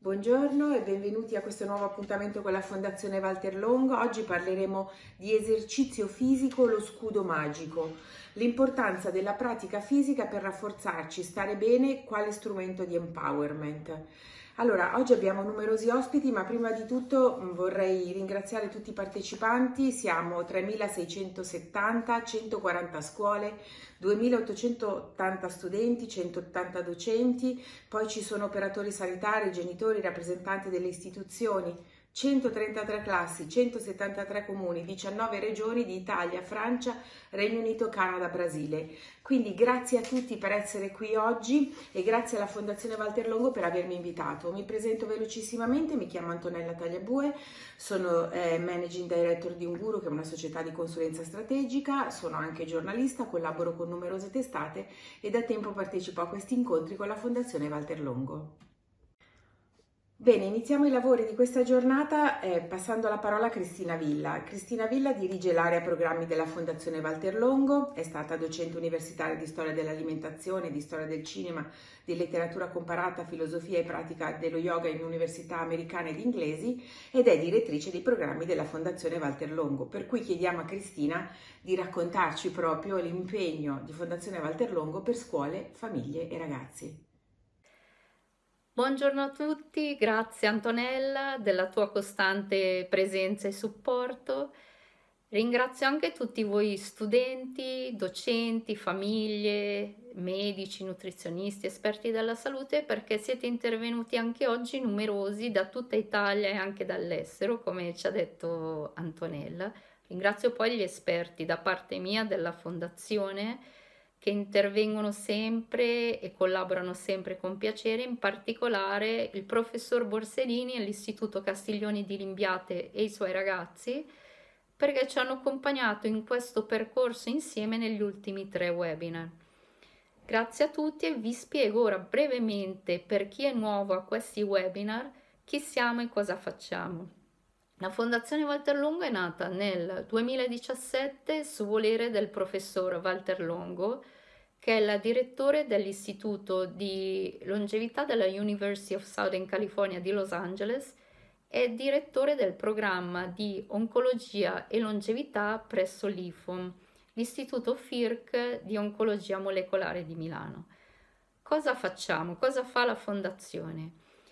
Buongiorno e benvenuti a questo nuovo appuntamento con la Fondazione Walter Longo. Oggi parleremo di esercizio fisico, lo scudo magico, l'importanza della pratica fisica per rafforzarci, stare bene, quale strumento di empowerment. Allora, oggi abbiamo numerosi ospiti, ma prima di tutto vorrei ringraziare tutti i partecipanti. Siamo 3.670, 140 scuole, 2.880 studenti, 180 docenti, poi ci sono operatori sanitari, genitori, rappresentanti delle istituzioni, 133 classi, 173 comuni, 19 regioni di Italia, Francia, Regno Unito, Canada, Brasile. Quindi grazie a tutti per essere qui oggi e grazie alla Fondazione Walter Longo per avermi invitato. Mi presento velocissimamente, mi chiamo Antonella Tagliabue, sono Managing Director di Unguru, che è una società di consulenza strategica, sono anche giornalista, collaboro con numerose testate e da tempo partecipo a questi incontri con la Fondazione Walter Longo. Bene, iniziamo i lavori di questa giornata passando la parola a Cristina Villa. Cristina Villa dirige l'area programmi della Fondazione Walter Longo, è stata docente universitaria di storia dell'alimentazione, di storia del cinema, di letteratura comparata, filosofia e pratica dello yoga in università americane ed inglesi ed è direttrice dei programmi della Fondazione Walter Longo, per cui chiediamo a Cristina di raccontarci proprio l'impegno di Fondazione Walter Longo per scuole, famiglie e ragazzi. Buongiorno a tutti, grazie Antonella della tua costante presenza e supporto. Ringrazio anche tutti voi studenti, docenti, famiglie, medici, nutrizionisti, esperti della salute perché siete intervenuti anche oggi numerosi da tutta Italia e anche dall'estero, come ci ha detto Antonella. Ringrazio poi gli esperti da parte mia della Fondazione che intervengono sempre e collaborano sempre con piacere, in particolare il professor Borsellini e l'Istituto Castiglioni di Limbiate e i suoi ragazzi, perché ci hanno accompagnato in questo percorso insieme negli ultimi 3 webinar. Grazie a tutti e vi spiego ora brevemente, per chi è nuovo a questi webinar, chi siamo e cosa facciamo. La Fondazione Walter Longo è nata nel 2017 su volere del professor Walter Longo, che è la direttore dell'Istituto di Longevità della University of Southern California di Los Angeles e direttore del programma di Oncologia e Longevità presso l'IFOM, l'Istituto FIRC di Oncologia Molecolare di Milano. Cosa facciamo? Cosa fa la Fondazione?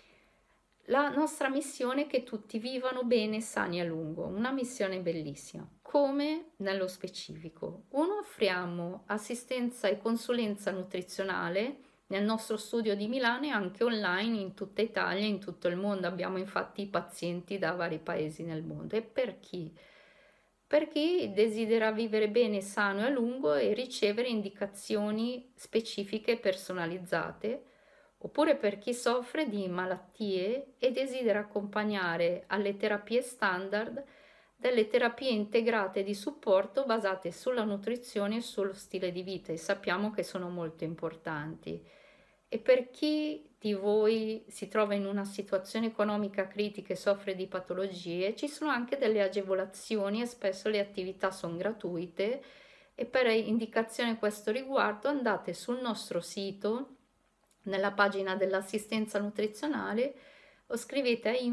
La nostra missione è che tutti vivano bene, sani a lungo, una missione bellissima. Come nello specifico? Uno, offriamo assistenza e consulenza nutrizionale nel nostro studio di Milano e anche online in tutta Italia e in tutto il mondo. Abbiamo infatti pazienti da vari paesi nel mondo. E per chi? Per chi desidera vivere bene, sano e a lungo e ricevere indicazioni specifiche e personalizzate, oppure per chi soffre di malattie e desidera accompagnare alle terapie standard delle terapie integrate di supporto basate sulla nutrizione e sullo stile di vita, e sappiamo che sono molto importanti. E per chi di voi si trova in una situazione economica critica e soffre di patologie, ci sono anche delle agevolazioni e spesso le attività sono gratuite, e per indicazione a questo riguardo andate sul nostro sito nella pagina dell'assistenza nutrizionale o scrivete a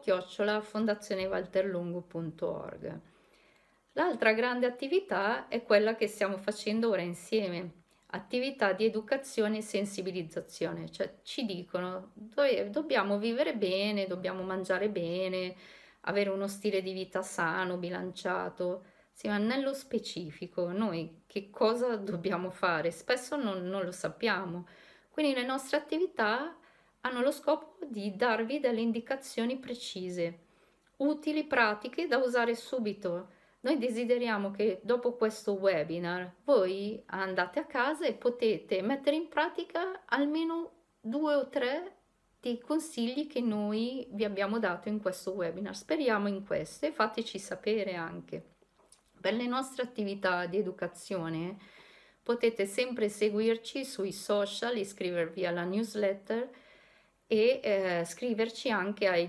info@fondazionewalterlongo.org. L'altra grande attività è quella che stiamo facendo ora insieme, attività di educazione e sensibilizzazione, cioè ci dicono dobbiamo vivere bene, dobbiamo mangiare bene, avere uno stile di vita sano, bilanciato. Sì, ma nello specifico noi che cosa dobbiamo fare? Spesso non lo sappiamo. Quindi le nostre attività hanno lo scopo di darvi delle indicazioni precise, utili, pratiche da usare subito. Noi desideriamo che dopo questo webinar voi andate a casa e potete mettere in pratica almeno 2 o 3 dei consigli che noi vi abbiamo dato in questo webinar. Speriamo in questo e fateci sapere anche. Per le nostre attività di educazione potete sempre seguirci sui social, iscrivervi alla newsletter e scriverci anche a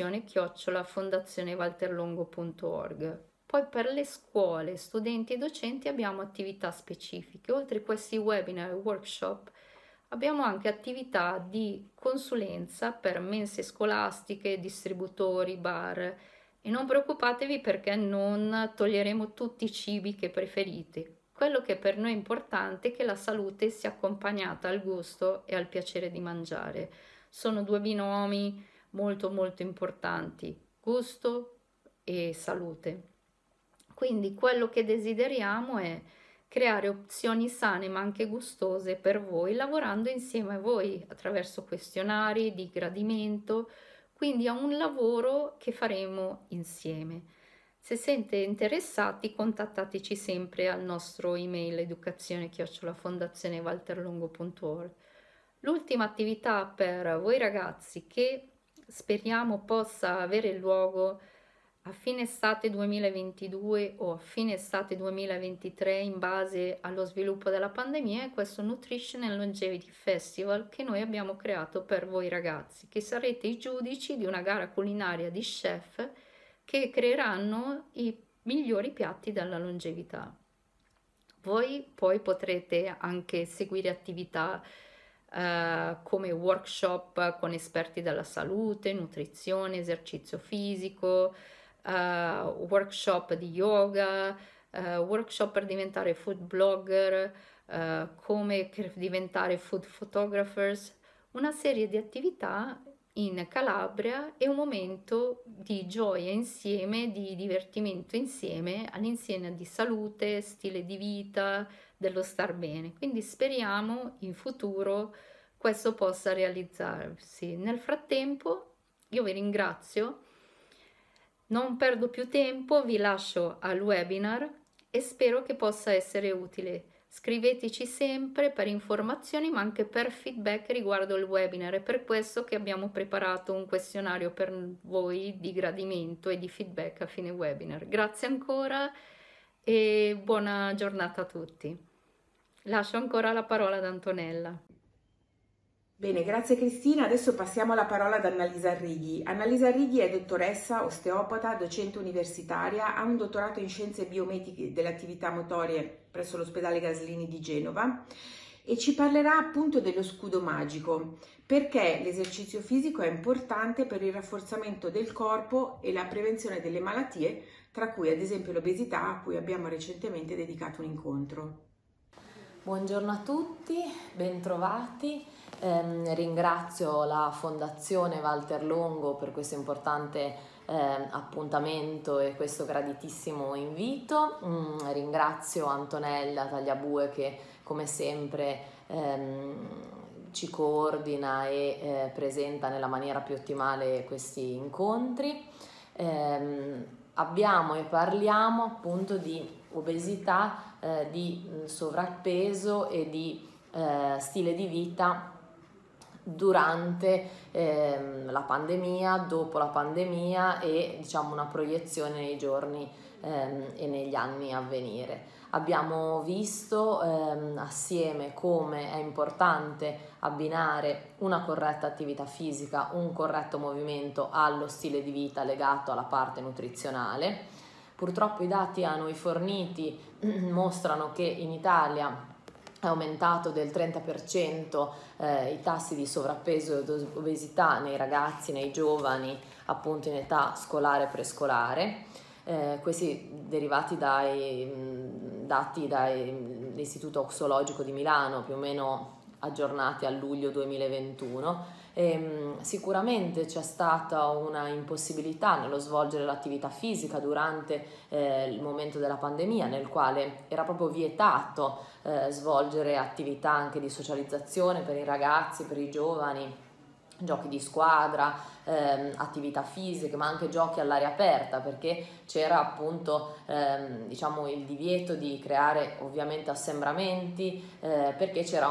educazione@fondazionewalterlongo.org. Poi per le scuole, studenti e docenti abbiamo attività specifiche. Oltre a questi webinar e workshop Abbiamo anche attività di consulenza per mense scolastiche, distributori, bar, e non preoccupatevi perché non toglieremo tutti i cibi che preferite. Quello che per noi è importante è che la salute sia accompagnata al gusto e al piacere di mangiare. Sono due binomi molto molto importanti, gusto e salute. Quindi quello che desideriamo è creare opzioni sane ma anche gustose per voi, lavorando insieme a voi attraverso questionari di gradimento, quindi è un lavoro che faremo insieme. Se siete interessati, contattateci sempre al nostro email educazione@fondazionevalterlongo.org. L'ultima attività per voi ragazzi, che speriamo possa avere luogo a fine estate 2022 o a fine estate 2023 in base allo sviluppo della pandemia, è questo Nutrition and Longevity Festival che noi abbiamo creato per voi ragazzi, che sarete i giudici di una gara culinaria di chef che creeranno i migliori piatti della longevità. Voi poi potrete anche seguire attività come workshop con esperti della salute, nutrizione, esercizio fisico, workshop di yoga, workshop per diventare food blogger, come diventare food photographers, una serie di attività in Calabria e un momento di gioia insieme, di divertimento insieme, all'insieme di salute, stile di vita, dello star bene. Quindi speriamo in futuro questo possa realizzarsi. Nel frattempo io vi ringrazio, non perdo più tempo, vi lascio al webinar e spero che possa essere utile. Scriveteci sempre per informazioni ma anche per feedback riguardo il webinar. È per questo che abbiamo preparato un questionario per voi di gradimento e di feedback a fine webinar. Grazie ancora e buona giornata a tutti. Lascio ancora la parola ad Antonella. Bene, grazie Cristina. Adesso passiamo la parola ad Annalisa Righi. Annalisa Righi è dottoressa, osteopata, docente universitaria, ha un dottorato in scienze biomediche delle attività motorie presso l'ospedale Gaslini di Genova e ci parlerà appunto dello scudo magico, perché l'esercizio fisico è importante per il rafforzamento del corpo e la prevenzione delle malattie, tra cui ad esempio l'obesità, a cui abbiamo recentemente dedicato un incontro. Buongiorno a tutti, bentrovati. Ringrazio la Fondazione Walter Longo per questo importante appuntamento e questo graditissimo invito. Ringrazio Antonella Tagliabue che come sempre ci coordina e presenta nella maniera più ottimale questi incontri. Abbiamo e parliamo appunto di obesità, di sovrappeso e di stile di vita durante la pandemia, dopo la pandemia e diciamo una proiezione nei giorni e negli anni a venire. Abbiamo visto assieme come è importante abbinare una corretta attività fisica, un corretto movimento allo stile di vita legato alla parte nutrizionale. Purtroppo i dati a noi forniti mostrano che in Italia è aumentato del 30% i tassi di sovrappeso ed obesità nei ragazzi, nei giovani, appunto in età scolare e prescolare. Questi derivati dai dati dall'Istituto Oxologico di Milano, più o meno aggiornati a luglio 2021. Sicuramente c'è stata una impossibilità nello svolgere l'attività fisica durante il momento della pandemia, nel quale era proprio vietato svolgere attività anche di socializzazione per i ragazzi, per i giovani, giochi di squadra, attività fisiche, ma anche giochi all'aria aperta, perché c'era appunto diciamo il divieto di creare ovviamente assembramenti, perché c'era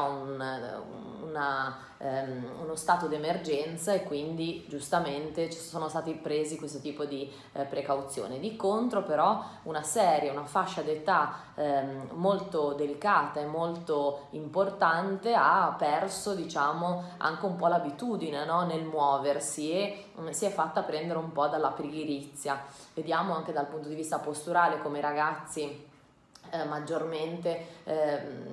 uno stato d'emergenza e quindi giustamente ci sono stati presi questo tipo di precauzioni. Di contro però una fascia d'età molto delicata e molto importante ha perso diciamo anche un po' l'abitudine, no? Nel muoversi e si è fatta prendere un po' dalla pigrizia. Vediamo anche dal punto di vista posturale come i ragazzi maggiormente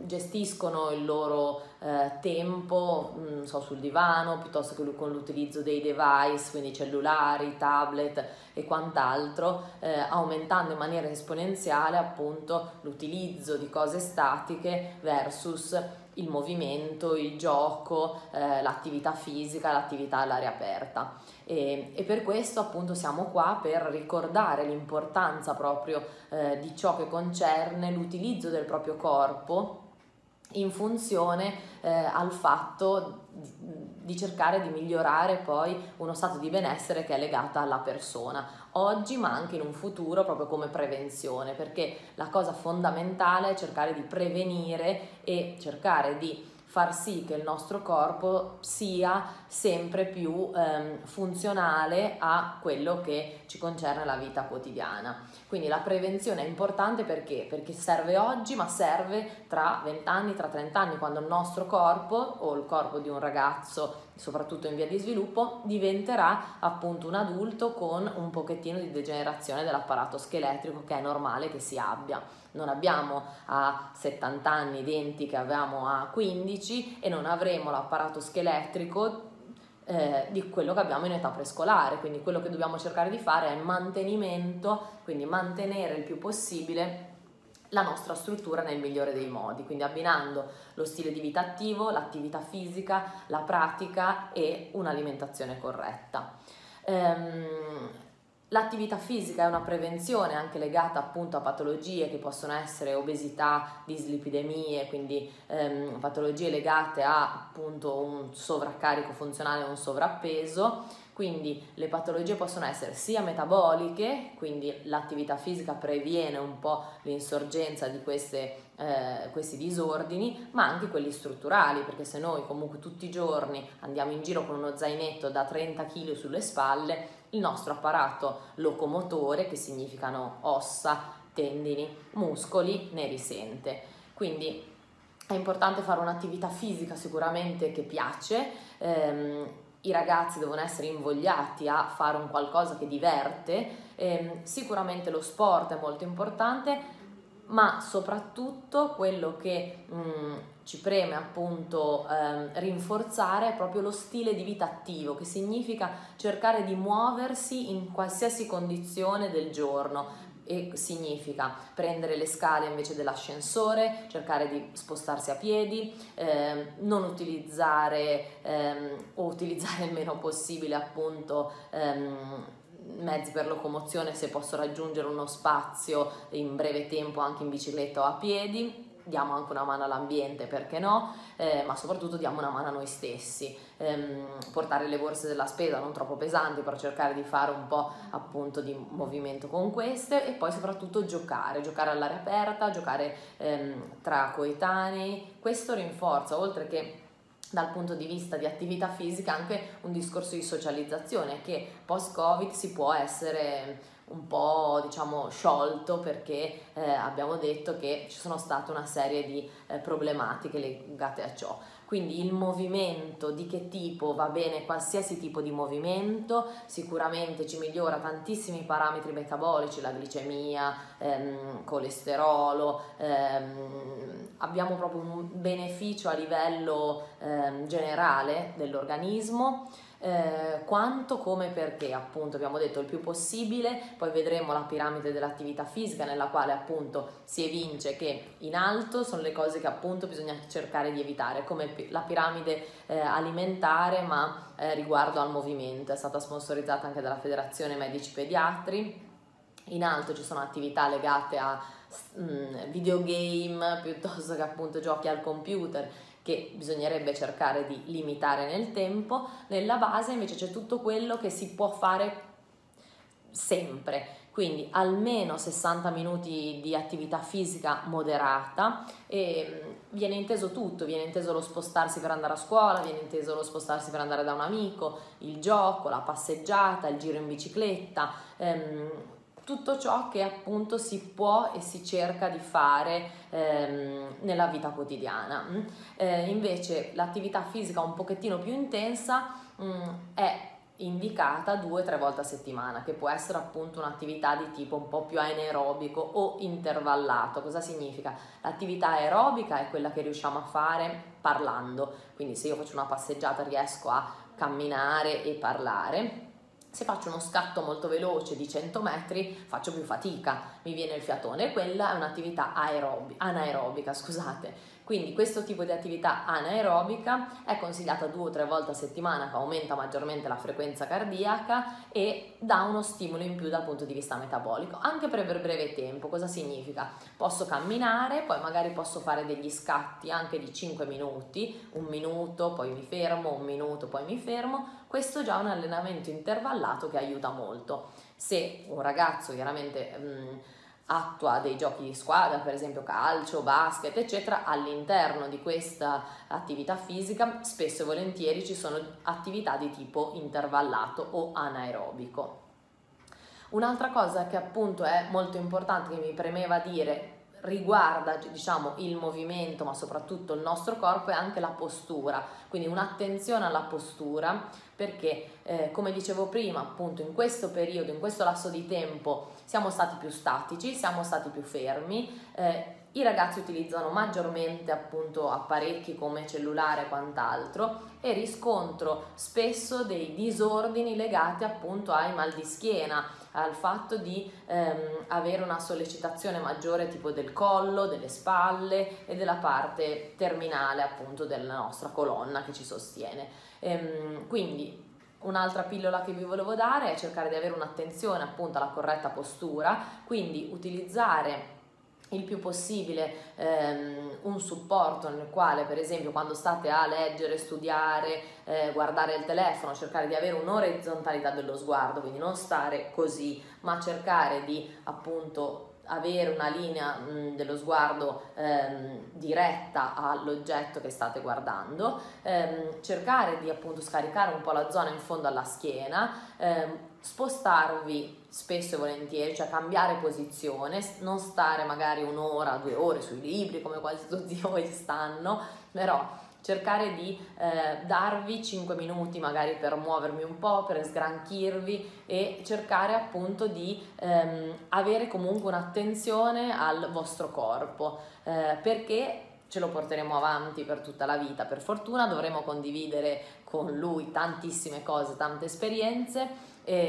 gestiscono il loro tempo, non so, sul divano, piuttosto che con l'utilizzo dei device, quindi cellulari, tablet e quant'altro, aumentando in maniera esponenziale appunto l'utilizzo di cose statiche versus il movimento, il gioco, l'attività fisica, l'attività all'aria aperta. E per questo appunto siamo qua per ricordare l'importanza proprio di ciò che concerne l'utilizzo del proprio corpo in funzione al fatto di cercare di migliorare poi uno stato di benessere che è legato alla persona, oggi ma anche in un futuro, proprio come prevenzione, perché la cosa fondamentale è cercare di prevenire e cercare di far sì che il nostro corpo sia sempre più funzionale a quello che ci concerne la vita quotidiana. Quindi la prevenzione è importante perché serve oggi, ma serve tra 20 anni, tra 30 anni, quando il nostro corpo o il corpo di un ragazzo, soprattutto in via di sviluppo, diventerà appunto un adulto con un pochettino di degenerazione dell'apparato scheletrico, che è normale che si abbia. Non abbiamo a 70 anni i denti che avevamo a 15 e non avremo l'apparato scheletrico di quello che abbiamo in età prescolare, quindi quello che dobbiamo cercare di fare è mantenimento, quindi mantenere il più possibile la nostra struttura nel migliore dei modi, quindi abbinando lo stile di vita attivo, l'attività fisica, la pratica e un'alimentazione corretta. L'attività fisica è una prevenzione anche legata appunto a patologie che possono essere obesità, dislipidemie, quindi patologie legate a appunto un sovraccarico funzionale o un sovrappeso. Quindi le patologie possono essere sia metaboliche, quindi l'attività fisica previene un po' l'insorgenza di questi disordini, ma anche quelli strutturali, perché se noi comunque tutti i giorni andiamo in giro con uno zainetto da 30 kg sulle spalle, il nostro apparato locomotore, che significano ossa, tendini, muscoli, ne risente. Quindi è importante fare un'attività fisica sicuramente che piace. I ragazzi devono essere invogliati a fare un qualcosa che diverte, sicuramente lo sport è molto importante, ma soprattutto quello che ci preme appunto rinforzare è proprio lo stile di vita attivo, che significa cercare di muoversi in qualsiasi condizione del giorno. E significa prendere le scale invece dell'ascensore, cercare di spostarsi a piedi, non utilizzare o utilizzare il meno possibile appunto mezzi per locomozione se posso raggiungere uno spazio in breve tempo anche in bicicletta o a piedi. Diamo anche una mano all'ambiente, perché no, ma soprattutto diamo una mano a noi stessi. Portare le borse della spesa non troppo pesanti per cercare di fare un po' appunto di movimento con queste, e poi soprattutto giocare all'aria aperta, giocare tra coetanei. Questo rinforza, oltre che dal punto di vista di attività fisica, anche un discorso di socializzazione che post-Covid si può essere un po' diciamo sciolto, perché abbiamo detto che ci sono state una serie di problematiche legate a ciò. Quindi il movimento di che tipo va bene, qualsiasi tipo di movimento sicuramente ci migliora tantissimi parametri metabolici, la glicemia, colesterolo, abbiamo proprio un beneficio a livello generale dell'organismo. Quanto, come, perché appunto abbiamo detto il più possibile. Poi vedremo la piramide dell'attività fisica, nella quale appunto si evince che in alto sono le cose che appunto bisogna cercare di evitare, come la piramide alimentare, ma riguardo al movimento. È stata sponsorizzata anche dalla Federazione Medici Pediatri. In alto ci sono attività legate a videogame piuttosto che appunto giochi al computer, che bisognerebbe cercare di limitare nel tempo. Nella base invece c'è tutto quello che si può fare sempre, quindi almeno 60 minuti di attività fisica moderata, e viene inteso tutto, viene inteso lo spostarsi per andare a scuola, viene inteso lo spostarsi per andare da un amico, il gioco, la passeggiata, il giro in bicicletta, tutto ciò che appunto si può e si cerca di fare nella vita quotidiana. Invece l'attività fisica un pochettino più intensa è indicata 2-3 volte a settimana, che può essere appunto un'attività di tipo un po' più anaerobico o intervallato. Cosa significa? L'attività aerobica è quella che riusciamo a fare parlando, quindi se io faccio una passeggiata riesco a camminare e parlare. Se faccio uno scatto molto veloce di 100 metri faccio più fatica, mi viene il fiatone, e quella è un'attività anaerobica, scusate. Quindi questo tipo di attività anaerobica è consigliata 2 o 3 volte a settimana, che aumenta maggiormente la frequenza cardiaca e dà uno stimolo in più dal punto di vista metabolico, anche per breve tempo. Cosa significa? Posso camminare, poi magari posso fare degli scatti anche di 5 minuti, 1 minuto, poi mi fermo, 1 minuto, poi mi fermo. Questo già è un allenamento intervallato che aiuta molto. Se un ragazzo chiaramente attua dei giochi di squadra, per esempio calcio, basket, eccetera, all'interno di questa attività fisica spesso e volentieri ci sono attività di tipo intervallato o anaerobico. Un'altra cosa che appunto è molto importante, che mi premeva dire, riguarda, diciamo, il movimento, ma soprattutto il nostro corpo, è anche la postura, quindi un'attenzione alla postura, perché come dicevo prima, appunto in questo periodo, in questo lasso di tempo siamo stati più statici, siamo stati più fermi, i ragazzi utilizzano maggiormente appunto apparecchi come cellulare e quant'altro, e riscontro spesso dei disordini legati appunto ai mal di schiena, al fatto di avere una sollecitazione maggiore tipo del collo, delle spalle e della parte terminale appunto della nostra colonna che ci sostiene. Quindi un'altra pillola che vi volevo dare è cercare di avere un'attenzione appunto alla corretta postura, quindi utilizzare il più possibile un supporto nel quale, per esempio, quando state a leggere, studiare, guardare il telefono, cercare di avere un'orizzontalità dello sguardo, quindi non stare così, ma cercare di appunto avere una linea dello sguardo diretta all'oggetto che state guardando, cercare di appunto scaricare un po' la zona in fondo alla schiena, spostarvi spesso e volentieri, cioè cambiare posizione, non stare magari 1 ora, 2 ore sui libri come quasi tutti voi stanno, però cercare di darvi 5 minuti magari per muovermi un po', per sgranchirvi, e cercare appunto di avere comunque un'attenzione al vostro corpo, perché ce lo porteremo avanti per tutta la vita. Per fortuna dovremo condividere con lui tantissime cose, tante esperienze,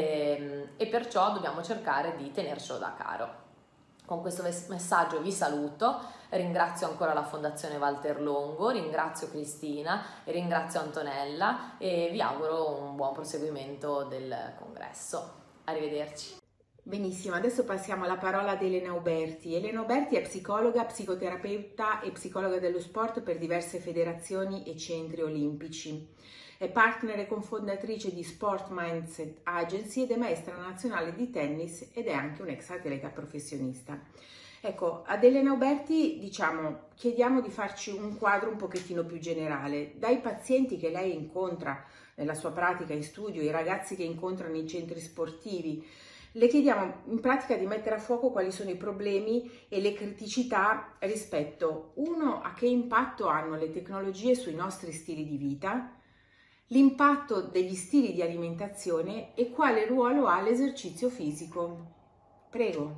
e perciò dobbiamo cercare di tenercelo da caro. Con questo messaggio vi saluto, ringrazio ancora la Fondazione Walter Longo, ringrazio Cristina e ringrazio Antonella, e vi auguro un buon proseguimento del congresso. Arrivederci. Benissimo, adesso passiamo la parola ad Elena Uberti. Elena Uberti è psicologa, psicoterapeuta e psicologa dello sport per diverse federazioni e centri olimpici. È partner e cofondatrice di Sport Mindset Agency ed è maestra nazionale di tennis, ed è anche un'ex atleta professionista. Ecco, ad Elena Uberti chiediamo di farci un quadro un pochettino più generale. Dai pazienti che lei incontra nella sua pratica in studio, i ragazzi che incontra nei centri sportivi, le chiediamo in pratica di mettere a fuoco quali sono i problemi e le criticità rispetto, uno, a che impatto hanno le tecnologie sui nostri stili di vita, l'impatto degli stili di alimentazione e quale ruolo ha l'esercizio fisico. Prego.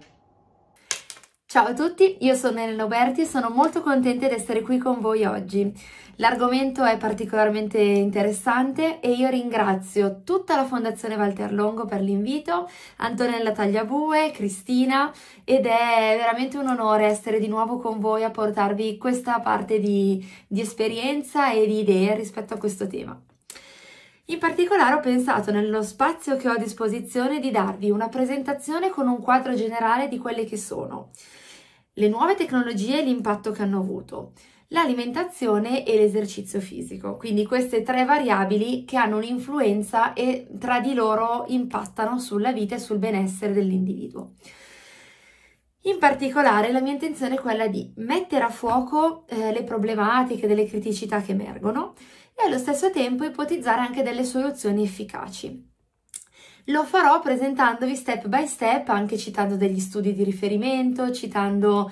Ciao a tutti, io sono Elena Uberti e sono molto contenta di essere qui con voi oggi. L'argomento è particolarmente interessante e io ringrazio tutta la Fondazione Walter Longo per l'invito, Antonella Tagliabue, Cristina, ed è veramente un onore essere di nuovo con voi a portarvi questa parte di esperienza e di idee rispetto a questo tema. In particolare ho pensato, nello spazio che ho a disposizione, di darvi una presentazione con un quadro generale di quelle che sono le nuove tecnologie e l'impatto che hanno avuto, l'alimentazione e l'esercizio fisico, quindi queste 3 variabili che hanno un'influenza e tra di loro impattano sulla vita e sul benessere dell'individuo. In particolare la mia intenzione è quella di mettere a fuoco le problematiche, delle criticità che emergono, e allo stesso tempo ipotizzare anche delle soluzioni efficaci. Lo farò presentandovi step by step, anche citando degli studi di riferimento, citando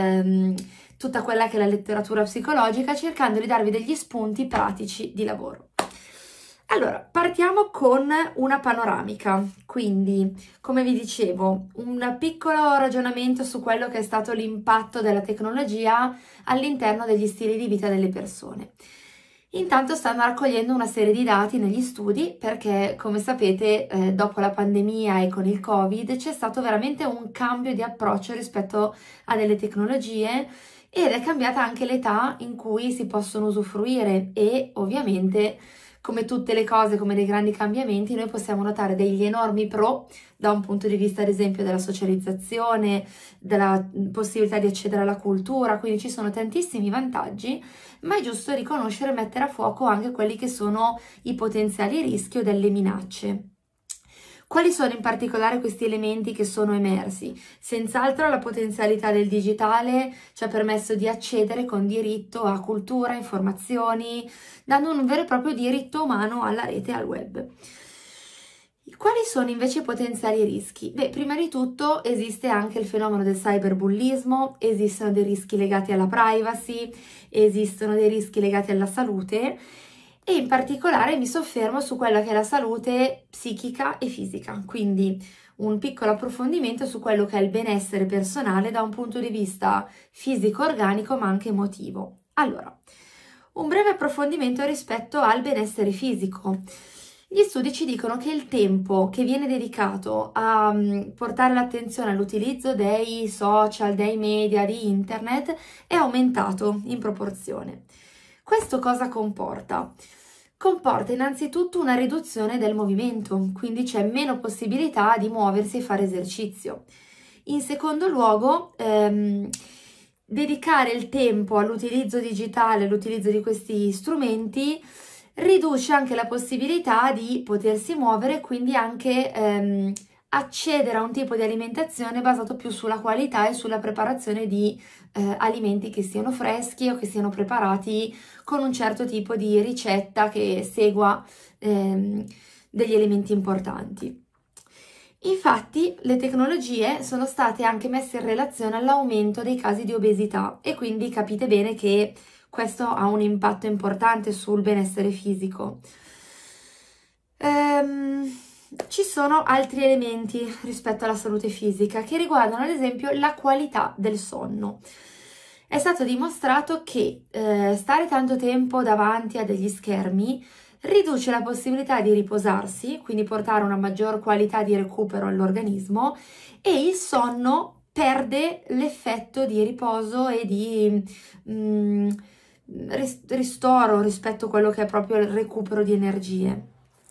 tutta quella che è la letteratura psicologica, cercando di darvi degli spunti pratici di lavoro. Allora, partiamo con una panoramica, quindi, come vi dicevo, un piccolo ragionamento su quello che è stato l'impatto della tecnologia all'interno degli stili di vita delle persone. Intanto stanno raccogliendo una serie di dati negli studi perché, come sapete, dopo la pandemia e con il Covid c'è stato veramente un cambio di approccio rispetto a delle tecnologie ed è cambiata anche l'età in cui si possono usufruire e ovviamente, come tutte le cose, come dei grandi cambiamenti, noi possiamo notare degli enormi pro da un punto di vista, ad esempio, della socializzazione, della possibilità di accedere alla cultura, quindi ci sono tantissimi vantaggi, ma è giusto riconoscere e mettere a fuoco anche quelli che sono i potenziali rischi o delle minacce. Quali sono in particolare questi elementi che sono emersi? Senz'altro la potenzialità del digitale ci ha permesso di accedere con diritto a cultura, informazioni, dando un vero e proprio diritto umano alla rete e al web. Quali sono invece i potenziali rischi? Beh, prima di tutto esiste anche il fenomeno del cyberbullismo, esistono dei rischi legati alla privacy, esistono dei rischi legati alla salute e in particolare mi soffermo su quella che è la salute psichica e fisica, quindi un piccolo approfondimento su quello che è il benessere personale da un punto di vista fisico, organico ma anche emotivo. Allora, un breve approfondimento rispetto al benessere fisico. Gli studi ci dicono che il tempo che viene dedicato a portare l'attenzione all'utilizzo dei social, dei media, di internet è aumentato in proporzione. Questo cosa comporta? Comporta innanzitutto una riduzione del movimento, quindi c'è meno possibilità di muoversi e fare esercizio. In secondo luogo, dedicare il tempo all'utilizzo digitale, all'utilizzo di questi strumenti, riduce anche la possibilità di potersi muovere, quindi anche accedere a un tipo di alimentazione basato più sulla qualità e sulla preparazione di alimenti che siano freschi o che siano preparati con un certo tipo di ricetta che segua degli elementi importanti. Infatti le tecnologie sono state anche messe in relazione all'aumento dei casi di obesità e quindi capite bene che questo ha un impatto importante sul benessere fisico. Ci sono altri elementi rispetto alla salute fisica che riguardano ad esempio la qualità del sonno. È stato dimostrato che stare tanto tempo davanti a degli schermi riduce la possibilità di riposarsi, quindi portare una maggior qualità di recupero all'organismo e il sonno perde l'effetto di riposo e di ristoro rispetto a quello che è proprio il recupero di energie.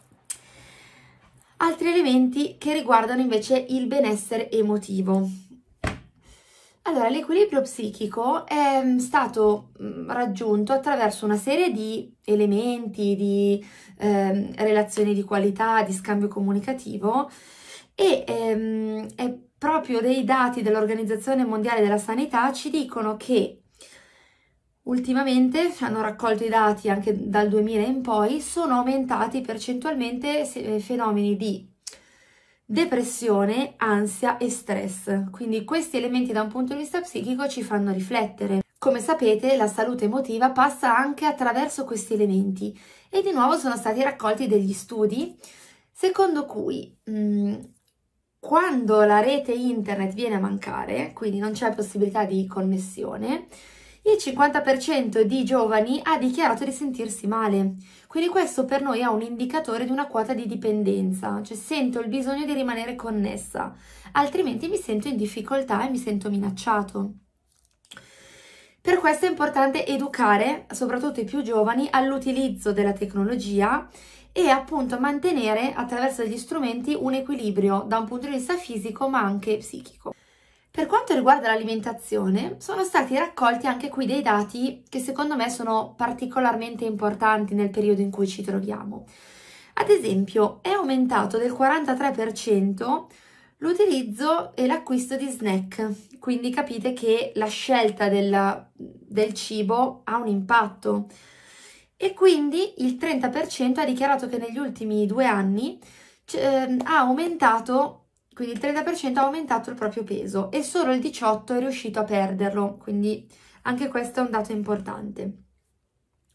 Altri elementi che riguardano invece il benessere emotivo. Allora, l'equilibrio psichico è stato raggiunto attraverso una serie di elementi, di relazioni di qualità, di scambio comunicativo e è proprio dei dati dell'Organizzazione Mondiale della Sanità ci dicono che ultimamente, hanno raccolto i dati anche dal 2000 in poi, sono aumentati percentualmente fenomeni di depressione, ansia e stress. Quindi questi elementi da un punto di vista psichico ci fanno riflettere. Come sapete, la salute emotiva passa anche attraverso questi elementi e di nuovo sono stati raccolti degli studi secondo cui quando la rete internet viene a mancare, quindi non c'è possibilità di connessione, il 50% di giovani ha dichiarato di sentirsi male. Quindi questo per noi è un indicatore di una quota di dipendenza, cioè sento il bisogno di rimanere connessa, altrimenti mi sento in difficoltà e mi sento minacciato. Per questo è importante educare, soprattutto i più giovani, all'utilizzo della tecnologia e appunto mantenere attraverso gli strumenti un equilibrio da un punto di vista fisico ma anche psichico. Per quanto riguarda l'alimentazione, sono stati raccolti anche qui dei dati che secondo me sono particolarmente importanti nel periodo in cui ci troviamo. Ad esempio, è aumentato del 43% l'utilizzo e l'acquisto di snack, quindi capite che la scelta del cibo ha un impatto. E quindi il 30% ha dichiarato che negli ultimi 2 anni ha aumentato. Quindi il 30% ha aumentato il proprio peso e solo il 18% è riuscito a perderlo, quindi anche questo è un dato importante.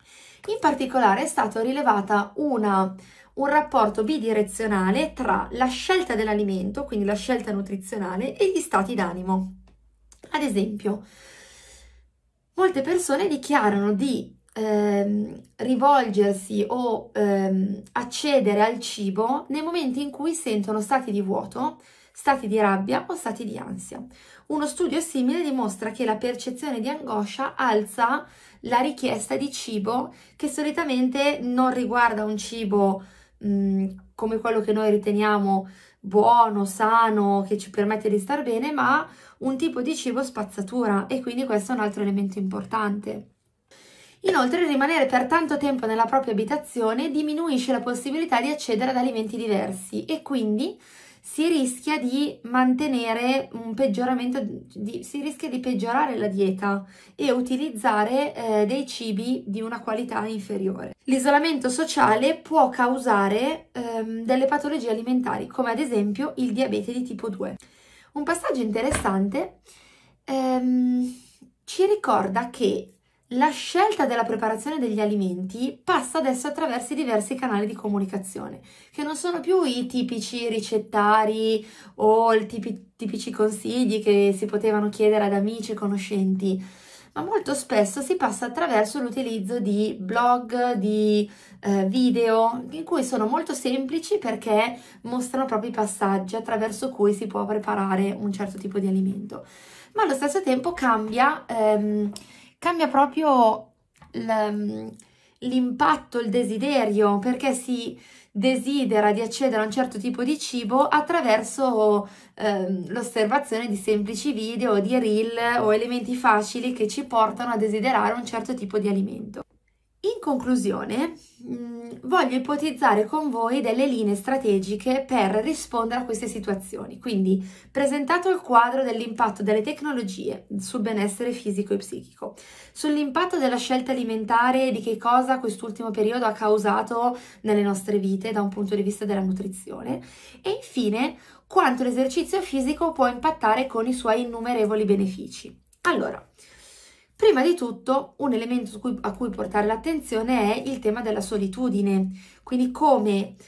In particolare è stato rilevato un rapporto bidirezionale tra la scelta dell'alimento, quindi la scelta nutrizionale, e gli stati d'animo. Ad esempio, molte persone dichiarano di rivolgersi o accedere al cibo nei momenti in cui sentono stati di vuoto, stati di rabbia o stati di ansia. Uno studio simile dimostra che la percezione di angoscia alza la richiesta di cibo, che solitamente non riguarda un cibo come quello che noi riteniamo buono, sano, che ci permette di star bene, ma un tipo di cibo spazzatura, e quindi questo è un altro elemento importante. Inoltre, rimanere per tanto tempo nella propria abitazione diminuisce la possibilità di accedere ad alimenti diversi e quindi si rischia di mantenere un peggioramento, si rischia di peggiorare la dieta e utilizzare dei cibi di una qualità inferiore. L'isolamento sociale può causare delle patologie alimentari, come ad esempio il diabete di tipo 2. Un passaggio interessante ci ricorda che la scelta della preparazione degli alimenti passa adesso attraverso i diversi canali di comunicazione, che non sono più i tipici ricettari o i tipici consigli che si potevano chiedere ad amici e conoscenti, ma molto spesso si passa attraverso l'utilizzo di blog, di video, in cui sono molto semplici perché mostrano proprio i passaggi attraverso cui si può preparare un certo tipo di alimento, ma allo stesso tempo cambia proprio l'impatto, il desiderio, perché si desidera di accedere a un certo tipo di cibo attraverso l'osservazione di semplici video, di reel o elementi facili che ci portano a desiderare un certo tipo di alimento. In conclusione, voglio ipotizzare con voi delle linee strategiche per rispondere a queste situazioni. Quindi, presentato il quadro dell'impatto delle tecnologie sul benessere fisico e psichico, sull'impatto della scelta alimentare e di che cosa quest'ultimo periodo ha causato nelle nostre vite da un punto di vista della nutrizione, e infine quanto l'esercizio fisico può impattare con i suoi innumerevoli benefici. Allora, prima di tutto, un elemento a cui portare l'attenzione è il tema della solitudine, quindi come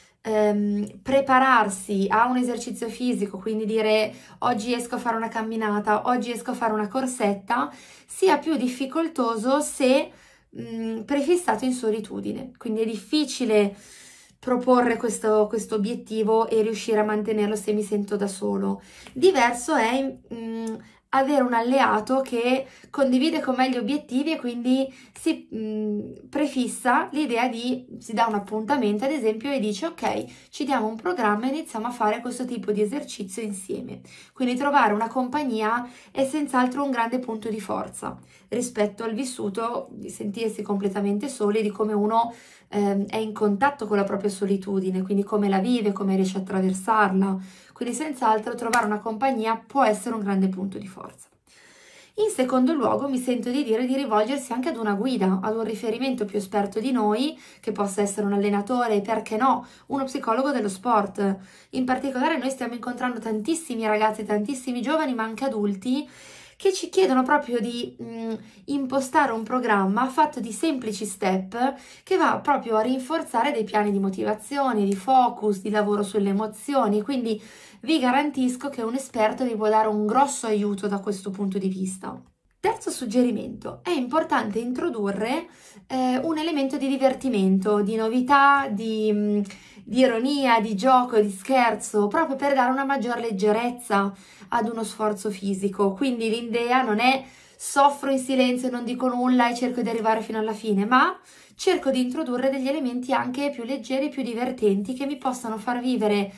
prepararsi a un esercizio fisico, quindi dire oggi esco a fare una camminata, oggi esco a fare una corsetta, sia più difficoltoso se prefissato in solitudine, quindi è difficile proporre questo obiettivo e riuscire a mantenerlo se mi sento da solo. Diverso è avere un alleato che condivide con me gli obiettivi e quindi si prefissa l'idea si dà un appuntamento ad esempio e dice ok, ci diamo un programma e iniziamo a fare questo tipo di esercizio insieme. Quindi trovare una compagnia è senz'altro un grande punto di forza rispetto al vissuto di sentirsi completamente soli, di come uno è in contatto con la propria solitudine, quindi come la vive, come riesce a attraversarla. Quindi senz'altro trovare una compagnia può essere un grande punto di forza. In secondo luogo mi sento di dire di rivolgersi anche ad una guida, ad un riferimento più esperto di noi, che possa essere un allenatore e perché no, uno psicologo dello sport. In particolare noi stiamo incontrando tantissimi ragazzi, tantissimi giovani ma anche adulti che ci chiedono proprio di impostare un programma fatto di semplici step che va proprio a rinforzare dei piani di motivazione, di focus, di lavoro sulle emozioni, quindi vi garantisco che un esperto vi può dare un grosso aiuto da questo punto di vista. Terzo suggerimento, è importante introdurre un elemento di divertimento, di novità, di ironia, di gioco, di scherzo, proprio per dare una maggior leggerezza ad uno sforzo fisico. Quindi l'idea non è soffro in silenzio, non dico nulla e cerco di arrivare fino alla fine, ma cerco di introdurre degli elementi anche più leggeri, più divertenti, che mi possano far vivere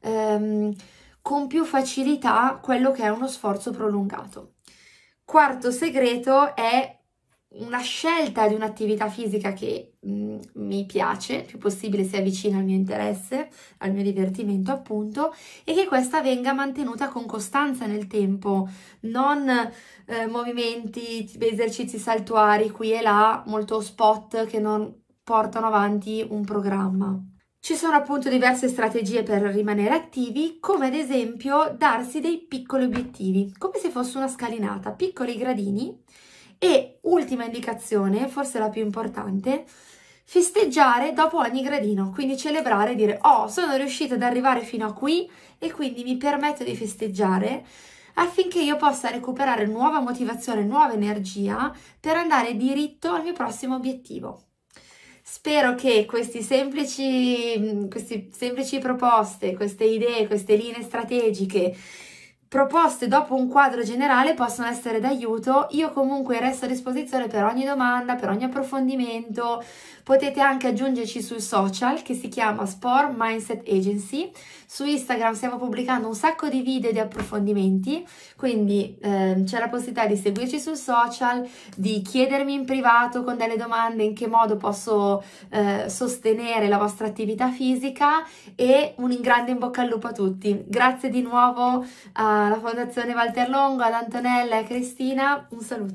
con più facilità quello che è uno sforzo prolungato. Quarto segreto è una scelta di un'attività fisica che mi piace, il più possibile si avvicina al mio interesse, al mio divertimento appunto, e che questa venga mantenuta con costanza nel tempo, non movimenti, esercizi saltuari qui e là, molto spot che non portano avanti un programma. Ci sono appunto diverse strategie per rimanere attivi, come ad esempio darsi dei piccoli obiettivi, come se fosse una scalinata, piccoli gradini. E ultima indicazione, forse la più importante, festeggiare dopo ogni gradino, quindi celebrare, dire oh, sono riuscita ad arrivare fino a qui e quindi mi permetto di festeggiare affinché io possa recuperare nuova motivazione, nuova energia per andare diritto al mio prossimo obiettivo. Spero che queste semplici proposte, queste idee, queste linee strategiche proposte dopo un quadro generale possano essere d'aiuto. Io comunque resto a disposizione per ogni domanda, per ogni approfondimento. Potete anche aggiungerci sul social che si chiama Sport Mindset Agency. Su Instagram stiamo pubblicando un sacco di video e di approfondimenti, quindi c'è la possibilità di seguirci sul social, di chiedermi in privato con delle domande in che modo posso sostenere la vostra attività fisica, e un grande in bocca al lupo a tutti. Grazie di nuovo alla Fondazione Walter Longo, ad Antonella e a Cristina, un saluto.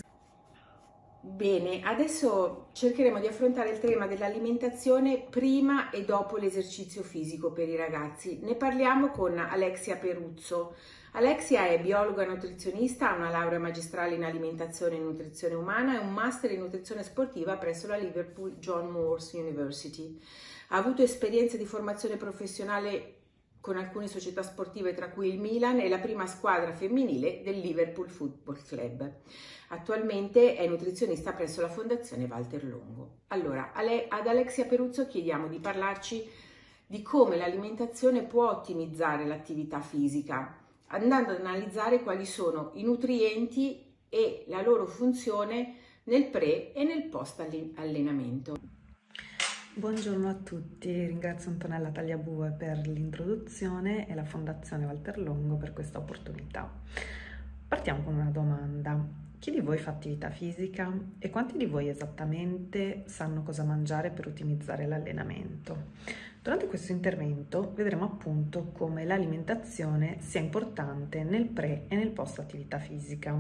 Bene, adesso cercheremo di affrontare il tema dell'alimentazione prima e dopo l'esercizio fisico per i ragazzi. Ne parliamo con Alexia Peruzzo. Alexia è biologa nutrizionista, ha una laurea magistrale in alimentazione e nutrizione umana e un master in nutrizione sportiva presso la Liverpool John Moores University. Ha avuto esperienze di formazione professionale con alcune società sportive, tra cui il Milan e la prima squadra femminile del Liverpool Football Club. Attualmente è nutrizionista presso la Fondazione Walter Longo. Allora, ad Alexia Peruzzo chiediamo di parlarci di come l'alimentazione può ottimizzare l'attività fisica, andando ad analizzare quali sono i nutrienti e la loro funzione nel pre e nel post allenamento. Buongiorno a tutti, ringrazio Antonella Tagliabue per l'introduzione e la Fondazione Walter Longo per questa opportunità. Partiamo con una domanda. Chi di voi fa attività fisica e quanti di voi esattamente sanno cosa mangiare per ottimizzare l'allenamento? Durante questo intervento vedremo appunto come l'alimentazione sia importante nel pre e nel post attività fisica.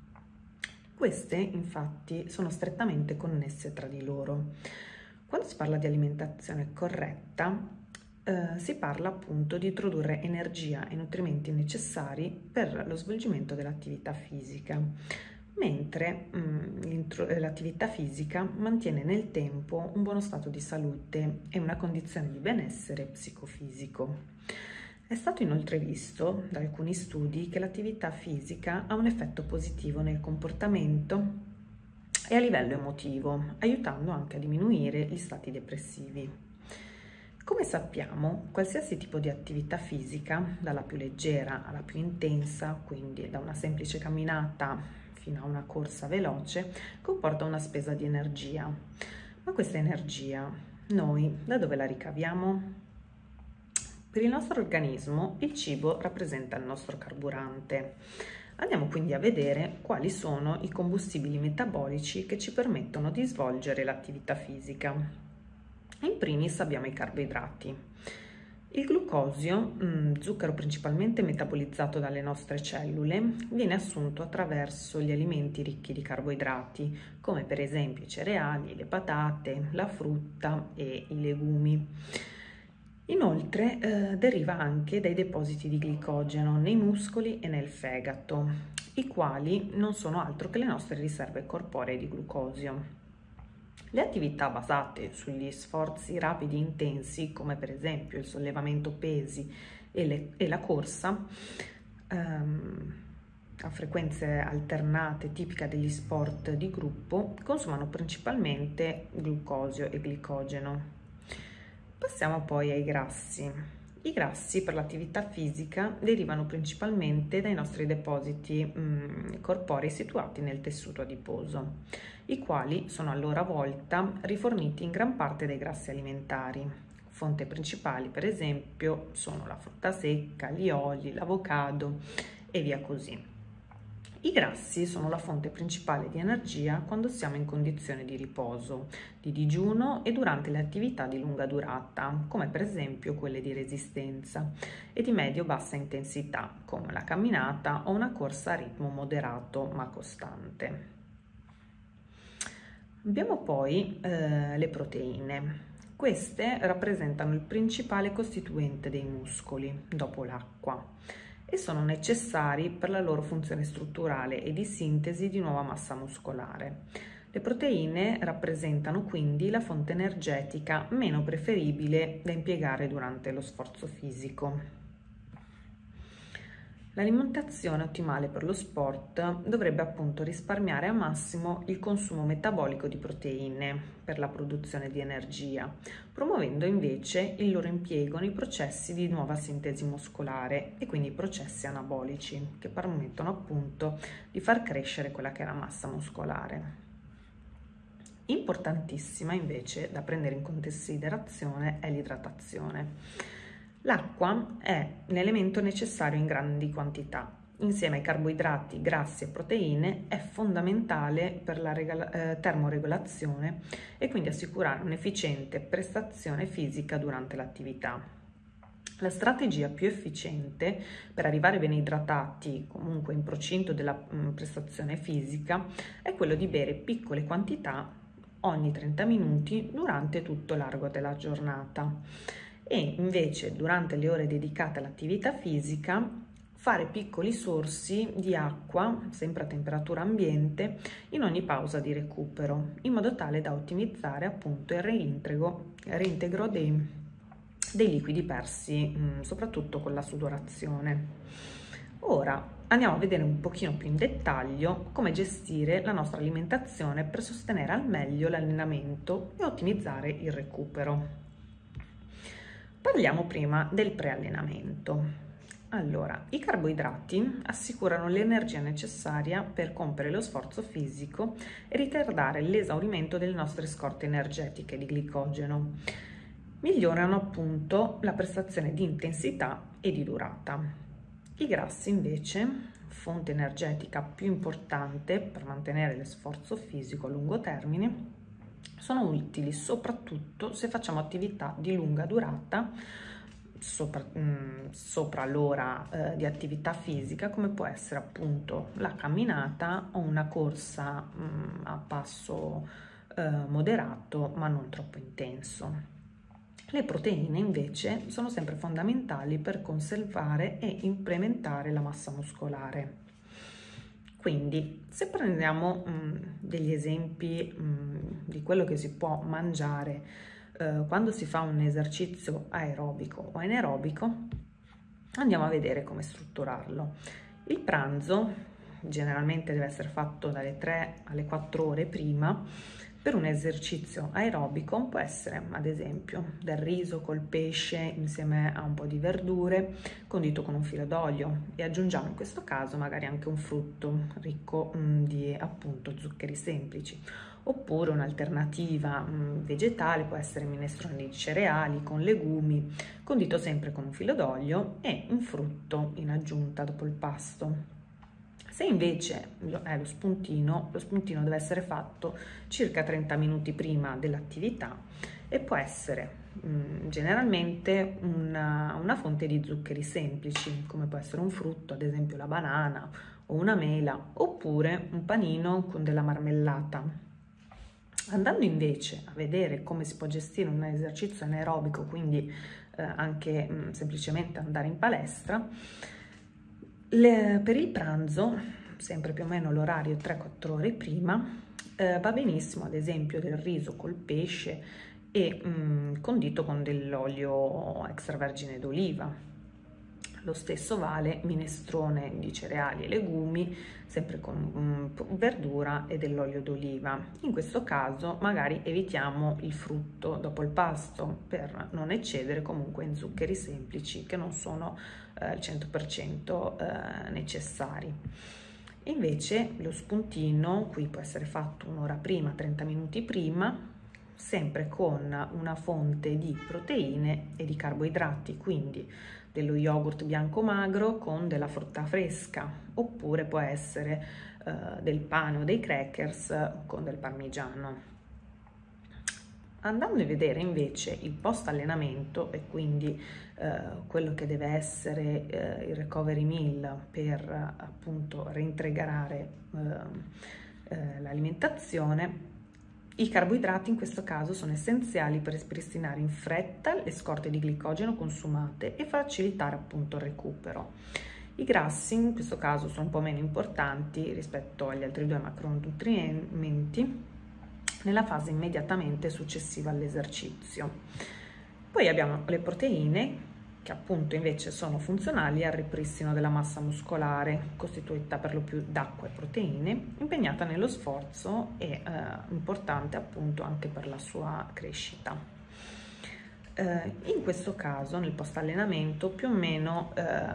Queste infatti sono strettamente connesse tra di loro. Quando si parla di alimentazione corretta, si parla appunto di introdurre energia e nutrimenti necessari per lo svolgimento dell'attività fisica, mentre l'attività fisica mantiene nel tempo un buono stato di salute e una condizione di benessere psicofisico. È stato inoltre visto da alcuni studi che l'attività fisica ha un effetto positivo nel comportamento e a livello emotivo, aiutando anche a diminuire gli stati depressivi. Come sappiamo, qualsiasi tipo di attività fisica, dalla più leggera alla più intensa, quindi da una semplice camminata fino a una corsa veloce, comporta una spesa di energia. Ma questa energia, noi da dove la ricaviamo? Per il nostro organismo, il cibo rappresenta il nostro carburante. Andiamo quindi a vedere quali sono i combustibili metabolici che ci permettono di svolgere l'attività fisica. In primis abbiamo i carboidrati. Il glucosio, zucchero principalmente metabolizzato dalle nostre cellule, viene assunto attraverso gli alimenti ricchi di carboidrati, come per esempio i cereali, le patate, la frutta e i legumi. Inoltre deriva anche dai depositi di glicogeno nei muscoli e nel fegato, i quali non sono altro che le nostre riserve corporee di glucosio. Le attività basate sugli sforzi rapidi e intensi, come per esempio il sollevamento pesi e la corsa, a frequenze alternate tipica degli sport di gruppo, consumano principalmente glucosio e glicogeno. Passiamo poi ai grassi. I grassi per l'attività fisica derivano principalmente dai nostri depositi corporei situati nel tessuto adiposo, i quali sono a loro volta riforniti in gran parte dai grassi alimentari. Fonti principali, per esempio, sono la frutta secca, gli oli, l'avocado e via così. I grassi sono la fonte principale di energia quando siamo in condizione di riposo, di digiuno e durante le attività di lunga durata, come per esempio quelle di resistenza, e di medio-bassa intensità, come la camminata o una corsa a ritmo moderato ma costante. Abbiamo poi le proteine. Queste rappresentano il principale costituente dei muscoli, dopo l'acqua, e sono necessari per la loro funzione strutturale e di sintesi di nuova massa muscolare. Le proteine rappresentano quindi la fonte energetica meno preferibile da impiegare durante lo sforzo fisico. L'alimentazione ottimale per lo sport dovrebbe appunto risparmiare al massimo il consumo metabolico di proteine per la produzione di energia, promuovendo invece il loro impiego nei processi di nuova sintesi muscolare e quindi i processi anabolici che permettono appunto di far crescere quella che è la massa muscolare. Importantissima invece da prendere in considerazione è l'idratazione. L'acqua è un elemento necessario in grandi quantità. Insieme ai carboidrati, grassi e proteine è fondamentale per la termoregolazione e quindi assicurare un'efficiente prestazione fisica durante l'attività. La strategia più efficiente per arrivare ben idratati, comunque in procinto della prestazione fisica, è quello di bere piccole quantità ogni 30 minuti durante tutto l'arco della giornata. E invece durante le ore dedicate all'attività fisica fare piccoli sorsi di acqua, sempre a temperatura ambiente, in ogni pausa di recupero, in modo tale da ottimizzare appunto il reintegro dei liquidi persi, soprattutto con la sudorazione. Ora andiamo a vedere un pochino più in dettaglio come gestire la nostra alimentazione per sostenere al meglio l'allenamento e ottimizzare il recupero. Parliamo prima del preallenamento. Allora, i carboidrati assicurano l'energia necessaria per compiere lo sforzo fisico e ritardare l'esaurimento delle nostre scorte energetiche di glicogeno. Migliorano appunto la prestazione di intensità e di durata. I grassi invece, fonte energetica più importante per mantenere lo sforzo fisico a lungo termine, sono utili soprattutto se facciamo attività di lunga durata sopra l'ora di attività fisica, come può essere appunto la camminata o una corsa a passo moderato ma non troppo intenso. Le proteine invece sono sempre fondamentali per conservare e implementare la massa muscolare. Quindi, se prendiamo degli esempi di quello che si può mangiare quando si fa un esercizio aerobico o anaerobico, andiamo a vedere come strutturarlo. Il pranzo generalmente deve essere fatto dalle 3 alle 4 ore prima. Per un esercizio aerobico può essere ad esempio del riso col pesce insieme a un po' di verdure condito con un filo d'olio e aggiungiamo in questo caso magari anche un frutto ricco di appunto zuccheri semplici, oppure un'alternativa vegetale può essere minestrone di cereali con legumi condito sempre con un filo d'olio e un frutto in aggiunta dopo il pasto. Se invece è lo spuntino deve essere fatto circa 30 minuti prima dell'attività e può essere generalmente una fonte di zuccheri semplici, come può essere un frutto, ad esempio la banana o una mela, oppure un panino con della marmellata. Andando invece a vedere come si può gestire un esercizio anaerobico, quindi anche semplicemente andare in palestra, per il pranzo, sempre più o meno l'orario 3-4 ore prima, va benissimo ad esempio del riso col pesce e condito con dell'olio extravergine d'oliva. Lo stesso vale minestrone di cereali e legumi, sempre con verdura e dell'olio d'oliva. In questo caso magari evitiamo il frutto dopo il pasto per non eccedere comunque in zuccheri semplici che non sono al 100% necessari. Invece lo spuntino qui può essere fatto un'ora prima, 30 minuti prima, sempre con una fonte di proteine e di carboidrati, quindi dello yogurt bianco magro con della frutta fresca, oppure può essere del pane o dei crackers con del parmigiano. Andando a vedere invece il post allenamento e quindi quello che deve essere il recovery meal per appunto reintegrare l'alimentazione, i carboidrati in questo caso sono essenziali per ripristinare in fretta le scorte di glicogeno consumate e facilitare appunto il recupero. I grassi in questo caso sono un po' meno importanti rispetto agli altri due macronutrimenti nella fase immediatamente successiva all'esercizio. Poi abbiamo le proteine, che appunto invece sono funzionali al ripristino della massa muscolare, costituita per lo più d'acqua e proteine, impegnata nello sforzo e importante appunto anche per la sua crescita. In questo caso, nel post-allenamento, più o meno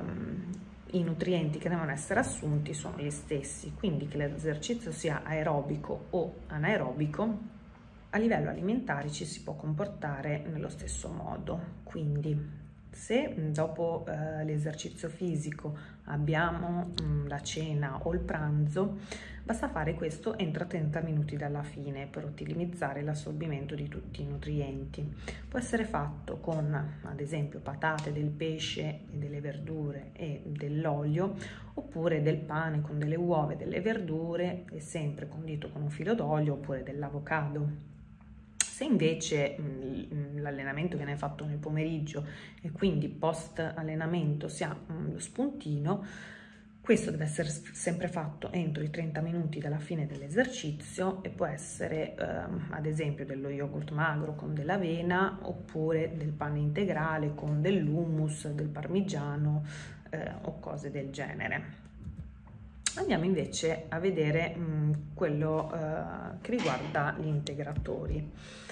i nutrienti che devono essere assunti sono gli stessi, quindi che l'esercizio sia aerobico o anaerobico, a livello alimentare ci si può comportare nello stesso modo. Quindi se dopo l'esercizio fisico abbiamo la cena o il pranzo, basta fare questo entro 30 minuti dalla fine per ottimizzare l'assorbimento di tutti i nutrienti. Può essere fatto con ad esempio patate, del pesce, delle verdure e dell'olio, oppure del pane con delle uova e delle verdure e sempre condito con un filo d'olio, oppure dell'avocado. Se invece l'allenamento viene fatto nel pomeriggio e quindi post allenamento si ha lo spuntino, questo deve essere sempre fatto entro i 30 minuti dalla fine dell'esercizio e può essere ad esempio dello yogurt magro con dell'avena, oppure del pane integrale con dell'hummus, del parmigiano o cose del genere. Andiamo invece a vedere quello che riguarda gli integratori.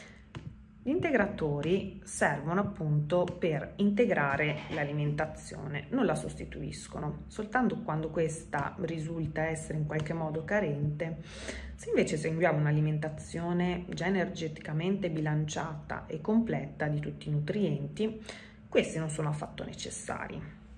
Gli integratori servono appunto per integrare l'alimentazione, non la sostituiscono, soltanto quando questa risulta essere in qualche modo carente. Se invece seguiamo un'alimentazione già energeticamente bilanciata e completa di tutti i nutrienti, questi non sono affatto necessari.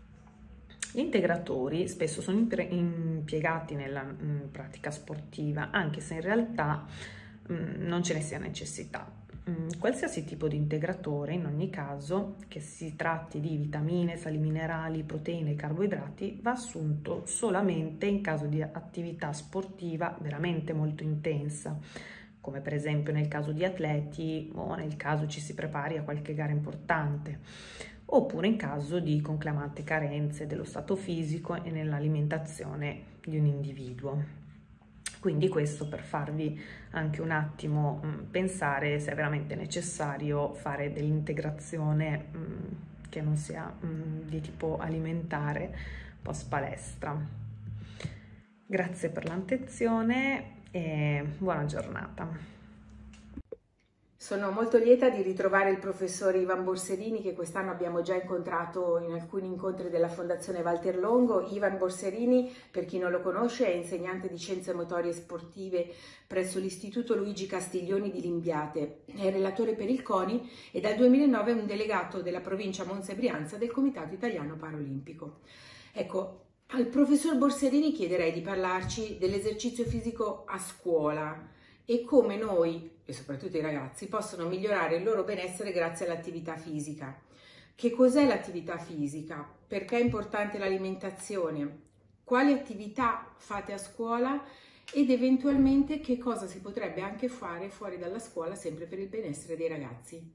Gli integratori spesso sono impiegati nella pratica sportiva, anche se in realtà non ce ne sia necessità. Qualsiasi tipo di integratore, in ogni caso, che si tratti di vitamine, sali minerali, proteine e carboidrati, va assunto solamente in caso di attività sportiva veramente molto intensa, come per esempio nel caso di atleti o nel caso ci si prepari a qualche gara importante, oppure in caso di conclamate carenze dello stato fisico e nell'alimentazione di un individuo. Quindi questo per farvi anche un attimo pensare se è veramente necessario fare dell'integrazione che non sia di tipo alimentare post palestra. Grazie per l'attenzione e buona giornata. Sono molto lieta di ritrovare il professor Ivan Borserini, che quest'anno abbiamo già incontrato in alcuni incontri della Fondazione Walter Longo. Ivan Borserini, per chi non lo conosce, è insegnante di scienze motorie sportive presso l'Istituto Luigi Castiglioni di Limbiate, è relatore per il CONI e dal 2009 è un delegato della provincia Monza e Brianza del Comitato Italiano Paralimpico. Ecco, al professor Borserini chiederei di parlarci dell'esercizio fisico a scuola e come noi, e soprattutto i ragazzi, possono migliorare il loro benessere grazie all'attività fisica. Che cos'è l'attività fisica? Perché è importante l'alimentazione? Quali attività fate a scuola? Ed eventualmente che cosa si potrebbe anche fare fuori dalla scuola sempre per il benessere dei ragazzi?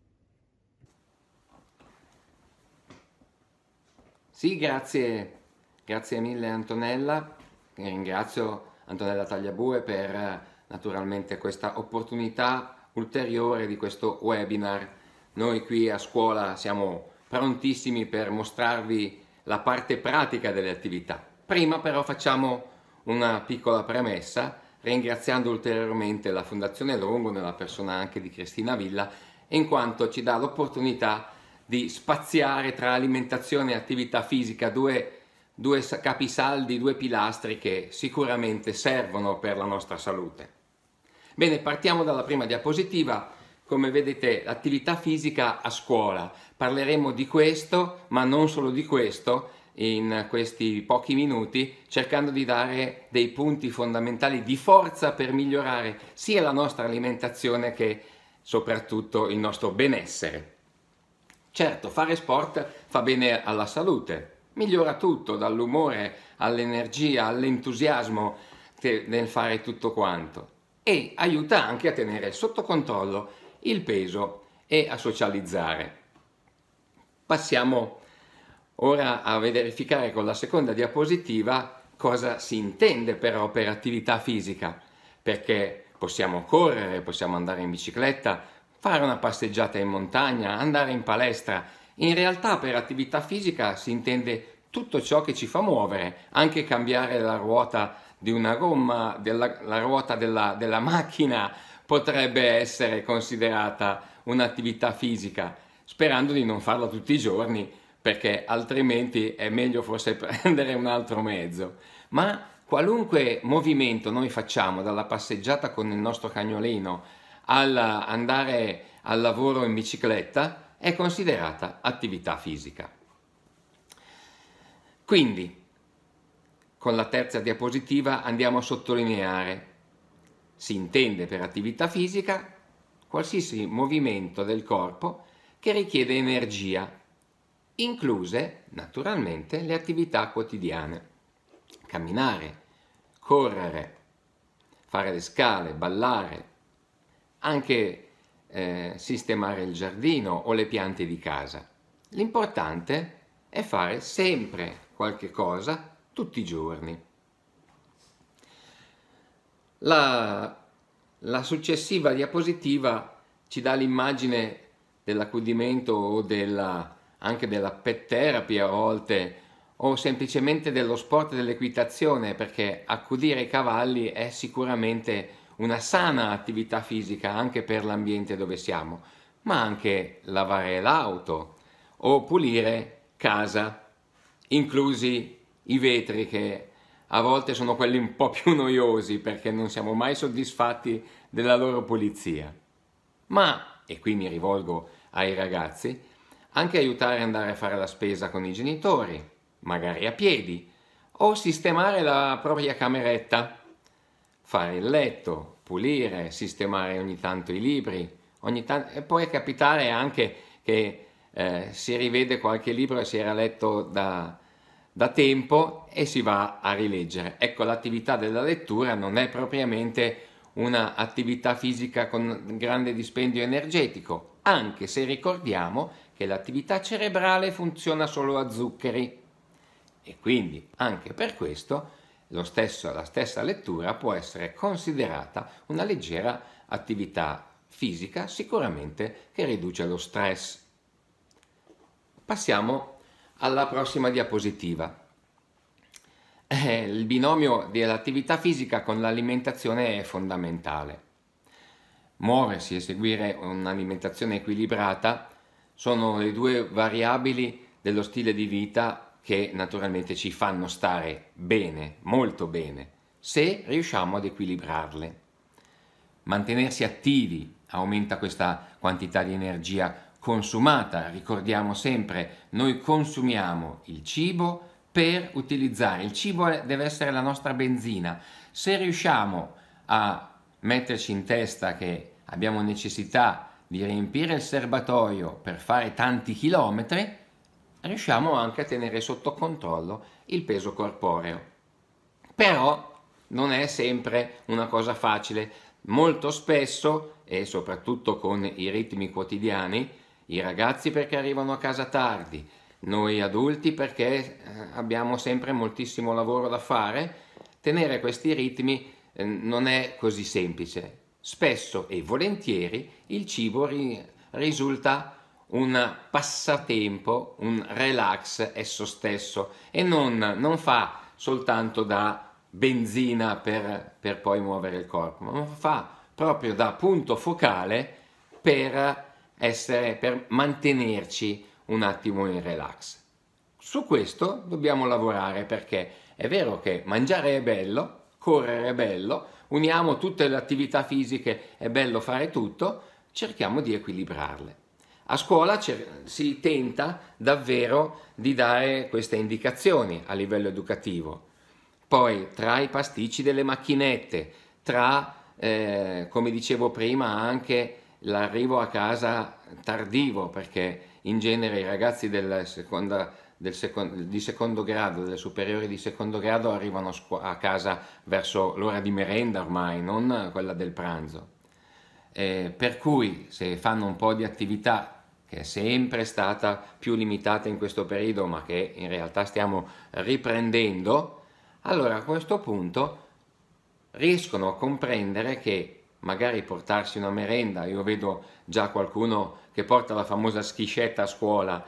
Sì, grazie mille Antonella, ringrazio Antonella Tagliabue per naturalmente questa opportunità ulteriore di questo webinar. Noi qui a scuola siamo prontissimi per mostrarvi la parte pratica delle attività. Prima però facciamo una piccola premessa, ringraziando ulteriormente la Fondazione Longo, nella persona anche di Cristina Villa, in quanto ci dà l'opportunità di spaziare tra alimentazione e attività fisica, due capisaldi, due pilastri che sicuramente servono per la nostra salute. Bene, partiamo dalla prima diapositiva. Come vedete, l'attività fisica a scuola. Parleremo di questo, ma non solo di questo, in questi pochi minuti, cercando di dare dei punti fondamentali di forza per migliorare sia la nostra alimentazione che soprattutto il nostro benessere. Certo, fare sport fa bene alla salute, migliora tutto, dall'umore all'energia, all'entusiasmo nel fare tutto quanto, e aiuta anche a tenere sotto controllo il peso e a socializzare. Passiamo ora a verificare con la seconda diapositiva cosa si intende però per attività fisica, perché possiamo correre, possiamo andare in bicicletta, fare una passeggiata in montagna, andare in palestra. In realtà per attività fisica si intende tutto ciò che ci fa muovere, anche cambiare la ruota di una gomma, la ruota della macchina potrebbe essere considerata un'attività fisica, sperando di non farlo tutti i giorni, perché altrimenti è meglio forse prendere un altro mezzo. Ma qualunque movimento noi facciamo, dalla passeggiata con il nostro cagnolino all'andare al lavoro in bicicletta, è considerata attività fisica. Quindi, con la terza diapositiva andiamo a sottolineare: si intende per attività fisica qualsiasi movimento del corpo che richiede energia, incluse naturalmente le attività quotidiane. Camminare, correre, fare le scale, ballare, anche sistemare il giardino o le piante di casa. L'importante è fare sempre qualche cosa tutti i giorni. La successiva diapositiva ci dà l'immagine dell'accudimento o anche della pet therapy a volte, o semplicemente dello sport dell'equitazione, perché accudire i cavalli è sicuramente una sana attività fisica anche per l'ambiente dove siamo, ma anche lavare l'auto o pulire casa, inclusi i vetri, che a volte sono quelli un po' più noiosi perché non siamo mai soddisfatti della loro pulizia. Ma, e qui mi rivolgo ai ragazzi, anche aiutare ad andare a fare la spesa con i genitori, magari a piedi, o sistemare la propria cameretta, fare il letto, pulire, sistemare ogni tanto i libri, e può capitare anche che si rivede qualche libro che si era letto da tempo e si va a rileggere. Ecco, l'attività della lettura non è propriamente un'attività fisica con grande dispendio energetico, anche se ricordiamo che l'attività cerebrale funziona solo a zuccheri e quindi anche per questo la stessa lettura può essere considerata una leggera attività fisica, sicuramente che riduce lo stress. Passiamo alla prossima diapositiva. Il binomio dell'attività fisica con l'alimentazione è fondamentale. Muoversi e seguire un'alimentazione equilibrata sono le due variabili dello stile di vita che naturalmente ci fanno stare bene, molto bene, se riusciamo ad equilibrarle. Mantenersi attivi aumenta questa quantità di energia consumata. Ricordiamo sempre, noi consumiamo il cibo per utilizzare. Il cibo deve essere la nostra benzina. Se riusciamo a metterci in testa che abbiamo necessità di riempire il serbatoio per fare tanti chilometri, riusciamo anche a tenere sotto controllo il peso corporeo. Però non è sempre una cosa facile. Molto spesso, e soprattutto con i ritmi quotidiani, i ragazzi perché arrivano a casa tardi, noi adulti perché abbiamo sempre moltissimo lavoro da fare, tenere questi ritmi non è così semplice. Spesso e volentieri il cibo risulta un passatempo, un relax esso stesso e non fa soltanto da benzina per poi muovere il corpo, ma fa proprio da punto focale per mantenerci un attimo in relax. Su questo dobbiamo lavorare, perché è vero che mangiare è bello, correre è bello, uniamo tutte le attività fisiche, è bello fare tutto, cerchiamo di equilibrarle. A scuola si tenta davvero di dare queste indicazioni a livello educativo. Poi tra i pasticci delle macchinette, tra, come dicevo prima, anche l'arrivo a casa tardivo, perché in genere i ragazzi di secondo grado, delle superiori di secondo grado, arrivano a casa verso l'ora di merenda ormai, non quella del pranzo. Per cui se fanno un po' di attività, che è sempre stata più limitata in questo periodo, ma che in realtà stiamo riprendendo, allora a questo punto riescono a comprendere che magari portarsi una merenda. Io vedo già qualcuno che porta la famosa schiscetta a scuola,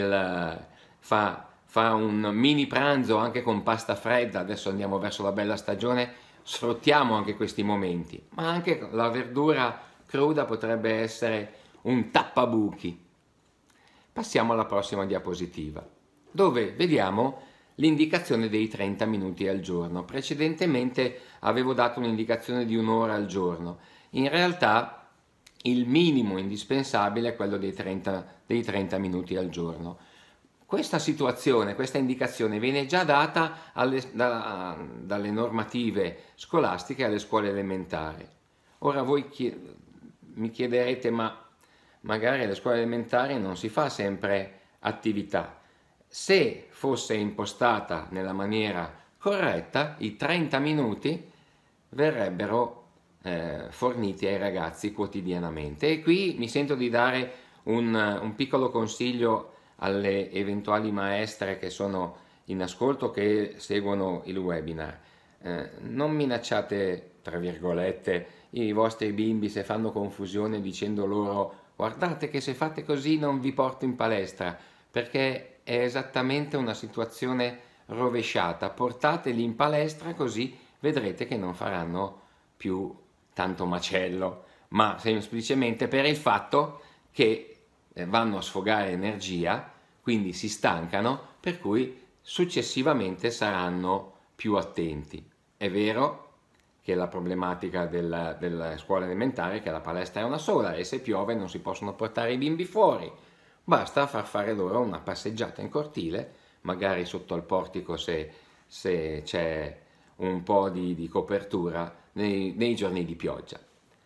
fa un mini pranzo anche con pasta fredda. Adesso andiamo verso la bella stagione, sfruttiamo anche questi momenti, ma anche la verdura cruda potrebbe essere un tappabuchi. Passiamo alla prossima diapositiva, dove vediamo l'indicazione dei 30 minuti al giorno. Precedentemente avevo dato un'indicazione di un'ora al giorno. In realtà il minimo indispensabile è quello dei 30 minuti al giorno. Questa situazione, questa indicazione viene già data dalle normative scolastiche alle scuole elementari. Ora voi mi chiederete, ma magari alle scuole elementari non si fa sempre attività. Se fosse impostata nella maniera corretta, i 30 minuti verrebbero forniti ai ragazzi quotidianamente. E qui mi sento di dare un piccolo consiglio alle eventuali maestre che sono in ascolto, che seguono il webinar. Non minacciate, tra virgolette, i vostri bimbi se fanno confusione dicendo loro: guardate che se fate così non vi porto in palestra, perché è esattamente una situazione rovesciata. Portateli in palestra, così vedrete che non faranno più tanto macello, ma semplicemente per il fatto che vanno a sfogare energia, quindi si stancano, per cui successivamente saranno più attenti. È vero che la problematica della scuola elementare è che la palestra è una sola e se piove non si possono portare i bimbi fuori. Basta far fare loro una passeggiata in cortile, magari sotto al portico se c'è un po' di copertura nei giorni di pioggia.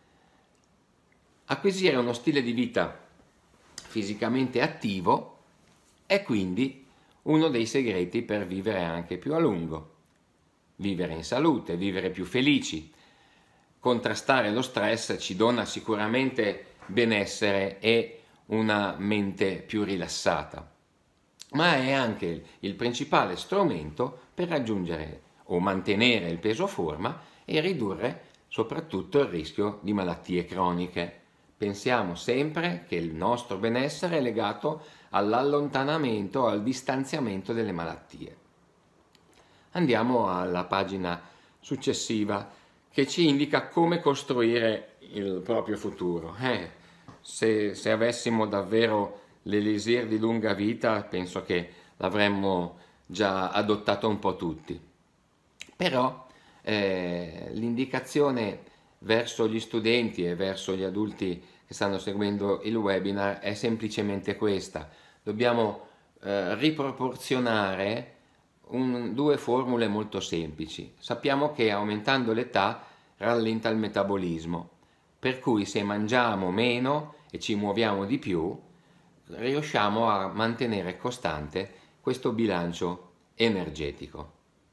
Acquisire uno stile di vita fisicamente attivo è quindi uno dei segreti per vivere anche più a lungo. Vivere in salute, vivere più felici, contrastare lo stress ci dona sicuramente benessere e una mente più rilassata, ma è anche il principale strumento per raggiungere o mantenere il peso forma e ridurre soprattutto il rischio di malattie croniche. Pensiamo sempre che il nostro benessere è legato all'allontanamento, al distanziamento delle malattie. Andiamo alla pagina successiva che ci indica come costruire il proprio futuro. Se avessimo davvero l'elisir di lunga vita, penso che l'avremmo già adottato un po' tutti. Però l'indicazione verso gli studenti e verso gli adulti che stanno seguendo il webinar è semplicemente questa. Dobbiamo riproporzionare due formule molto semplici. Sappiamo che aumentando l'età rallenta il metabolismo, per cui se mangiamo meno e ci muoviamo di più, riusciamo a mantenere costante questo bilancio energetico.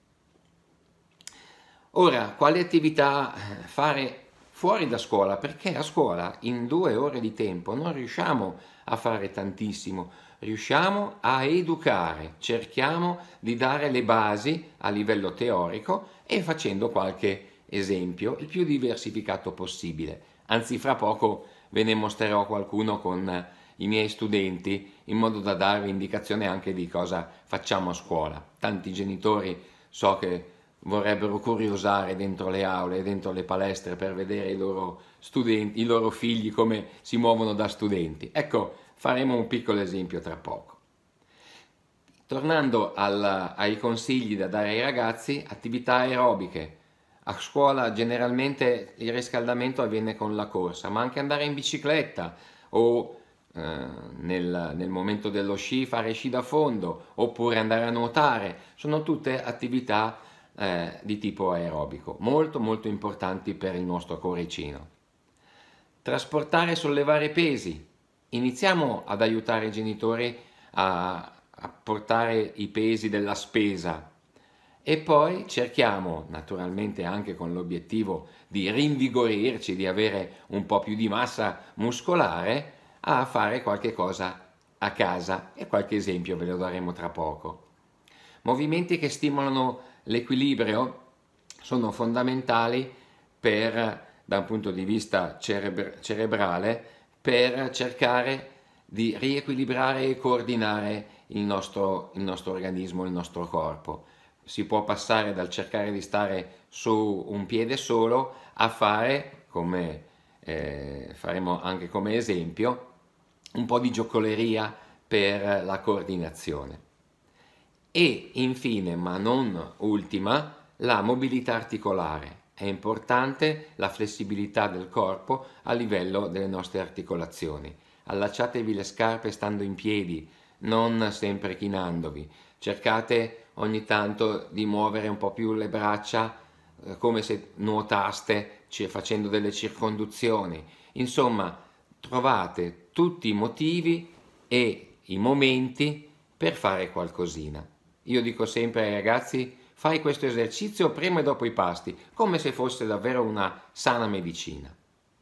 Ora, quali attività fare fuori da scuola? Perché a scuola in 2 ore di tempo non riusciamo a fare tantissimo, riusciamo a educare, cerchiamo di dare le basi a livello teorico e facendo qualche esempio il più diversificato possibile. Anzi, fra poco ve ne mostrerò qualcuno con i miei studenti in modo da darvi indicazione anche di cosa facciamo a scuola. Tanti genitori so che vorrebbero curiosare dentro le aule, dentro le palestre per vedere i loro studenti, i loro figli come si muovono da studenti. Ecco, faremo un piccolo esempio tra poco. Tornando ai consigli da dare ai ragazzi, attività aerobiche. A scuola generalmente il riscaldamento avviene con la corsa, ma anche andare in bicicletta o nel momento dello sci fare sci da fondo oppure andare a nuotare. Sono tutte attività di tipo aerobico, molto molto importanti per il nostro cuoricino. Trasportare e sollevare pesi. Iniziamo ad aiutare i genitori a portare i pesi della spesa e poi cerchiamo, naturalmente anche con l'obiettivo di rinvigorirci, di avere un po' più di massa muscolare, a fare qualche cosa a casa e qualche esempio ve lo daremo tra poco. Movimenti che stimolano l'equilibrio sono fondamentali per da un punto di vista cerebrale per cercare di riequilibrare e coordinare il nostro organismo, il nostro corpo. Si può passare dal cercare di stare su un piede solo a fare, come faremo anche come esempio, un po' di giocoleria per la coordinazione. E infine, ma non ultima, la mobilità articolare. È importante la flessibilità del corpo a livello delle nostre articolazioni. Allacciatevi le scarpe stando in piedi, non sempre chinandovi. Cercate ogni tanto di muovere un po' più le braccia come se nuotaste facendo delle circonduzioni. Insomma, trovate tutti i motivi e i momenti per fare qualcosina. Io dico sempre ai ragazzi: fai questo esercizio prima e dopo i pasti, come se fosse davvero una sana medicina.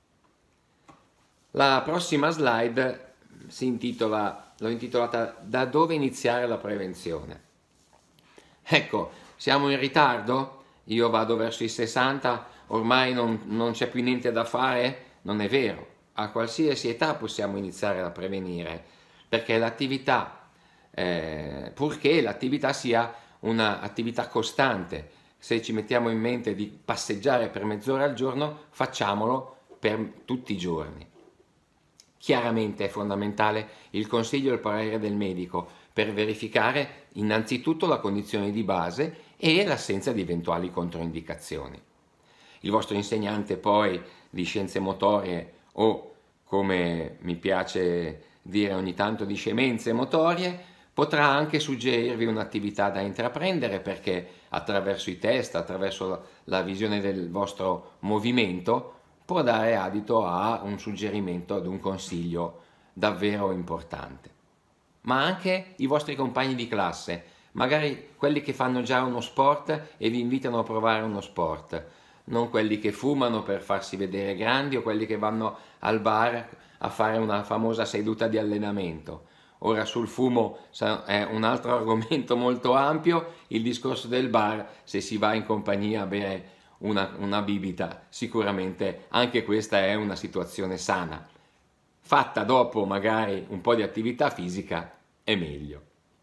La prossima slide l'ho intitolata Da dove iniziare la prevenzione. Ecco, siamo in ritardo? Io vado verso i 60, ormai non c'è più niente da fare? Non è vero, a qualsiasi età possiamo iniziare a prevenire, perché l'attività, purché l'attività sia un'attività costante. Se ci mettiamo in mente di passeggiare per mezz'ora al giorno, facciamolo per tutti i giorni. Chiaramente è fondamentale il consiglio e il parere del medico per verificare innanzitutto la condizione di base e l'assenza di eventuali controindicazioni. Il vostro insegnante poi di scienze motorie o, come mi piace dire ogni tanto, di scemenze motorie, potrà anche suggerirvi un'attività da intraprendere, perché attraverso i test, attraverso la visione del vostro movimento, può dare adito a un suggerimento, ad un consiglio davvero importante. Ma anche i vostri compagni di classe, magari quelli che fanno già uno sport e vi invitano a provare uno sport, non quelli che fumano per farsi vedere grandi o quelli che vanno al bar a fare una famosa seduta di allenamento. Ora, sul fumo è un altro argomento molto ampio, il discorso del bar, se si va in compagnia a bere una bibita, sicuramente anche questa è una situazione sana. Fatta dopo magari un po' di attività fisica è meglio.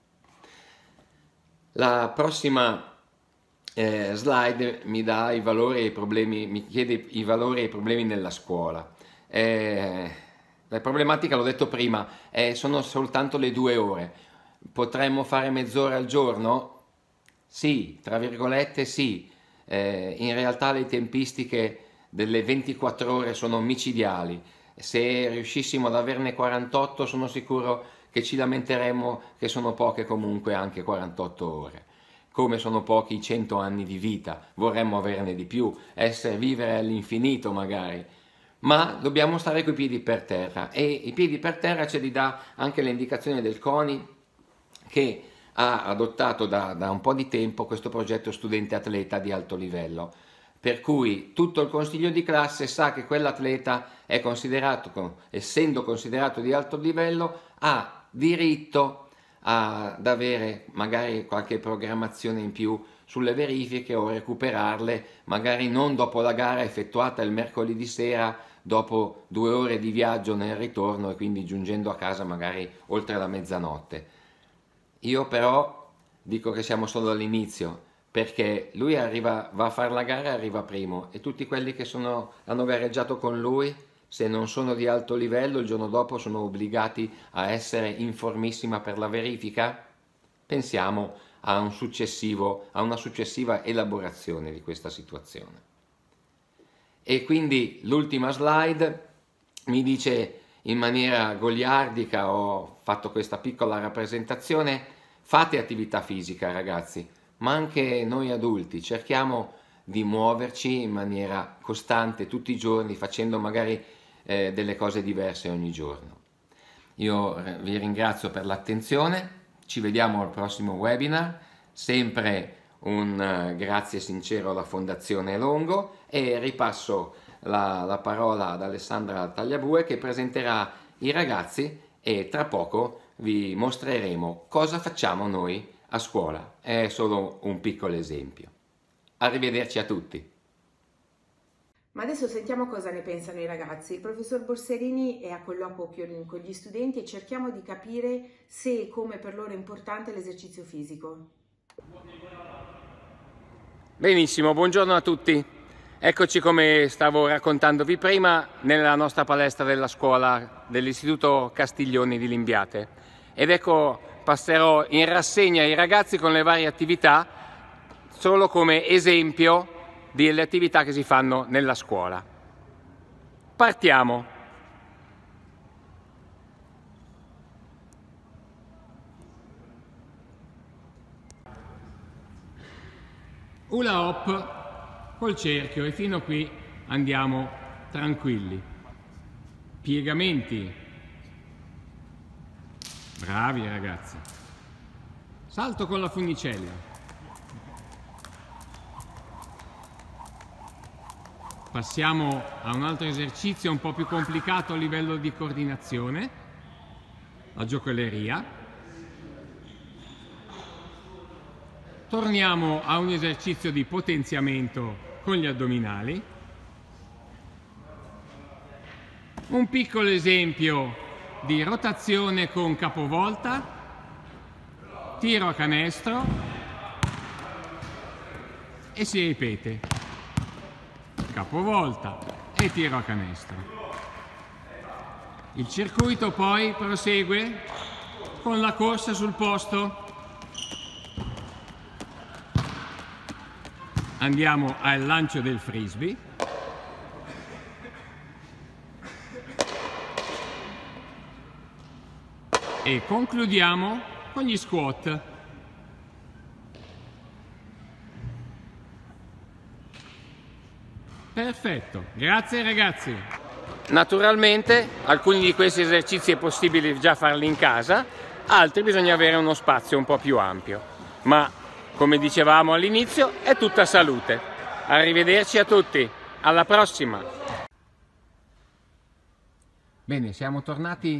La prossima slide mi dà i valori e i problemi, mi chiede i valori e i problemi nella scuola. La problematica, l'ho detto prima, sono soltanto le 2 ore. Potremmo fare mezz'ora al giorno? Sì, tra virgolette sì. In realtà le tempistiche delle 24 ore sono micidiali. Se riuscissimo ad averne 48, sono sicuro che ci lamenteremmo che sono poche comunque anche 48 ore. Come sono pochi i 100 anni di vita, vorremmo averne di più, vivere all'infinito magari. Ma dobbiamo stare coi piedi per terra, e i piedi per terra ce li dà anche le indicazioni del CONI, che ha adottato da un po' di tempo questo progetto studente atleta di alto livello, per cui tutto il consiglio di classe sa che quell'atleta è considerato, essendo considerato di alto livello, ha diritto ad avere magari qualche programmazione in più sulle verifiche o recuperarle, magari non dopo la gara effettuata il mercoledì sera, dopo 2 ore di viaggio nel ritorno e quindi giungendo a casa magari oltre la mezzanotte. Io però dico che siamo solo all'inizio, perché lui va a fare la gara e arriva primo, e tutti quelli che hanno gareggiato con lui, se non sono di alto livello, il giorno dopo sono obbligati a essere in formissima per la verifica? Pensiamo a una successiva elaborazione di questa situazione. E quindi l'ultima slide mi dice in maniera goliardica, ho fatto questa piccola rappresentazione: fate attività fisica ragazzi, ma anche noi adulti cerchiamo di muoverci in maniera costante tutti i giorni, facendo magari delle cose diverse ogni giorno. Io vi ringrazio per l'attenzione, ci vediamo al prossimo webinar, sempre un grazie sincero alla Fondazione Longo, e ripasso la parola ad Alessandra Tagliabue, che presenterà i ragazzi e tra poco vi mostreremo cosa facciamo noi a scuola. È solo un piccolo esempio. Arrivederci a tutti. Ma adesso sentiamo cosa ne pensano i ragazzi. Il professor Borserini è a colloquio con gli studenti e cerchiamo di capire se e come per loro è importante l'esercizio fisico. Benissimo, buongiorno a tutti. Eccoci, come stavo raccontandovi prima, nella nostra palestra della scuola dell'Istituto Castiglioni di Limbiate. Ed ecco, passerò in rassegna i ragazzi con le varie attività, solo come esempio delle attività che si fanno nella scuola. Partiamo. Hula hop col cerchio e fino qui andiamo tranquilli. Piegamenti. Bravi ragazzi. Salto con la funicella. Passiamo a un altro esercizio un po' più complicato a livello di coordinazione, la giocoleria. Torniamo a un esercizio di potenziamento con gli addominali. Un piccolo esempio di rotazione con capovolta, tiro a canestro e si ripete. Capovolta e tiro a canestro. Il circuito poi prosegue con la corsa sul posto. Andiamo al lancio del frisbee. E concludiamo con gli squat. Perfetto, grazie ragazzi. Naturalmente alcuni di questi esercizi è possibile già farli in casa, altri bisogna avere uno spazio un po' più ampio. Ma come dicevamo all'inizio, è tutta salute. Arrivederci a tutti, alla prossima. Bene, siamo tornati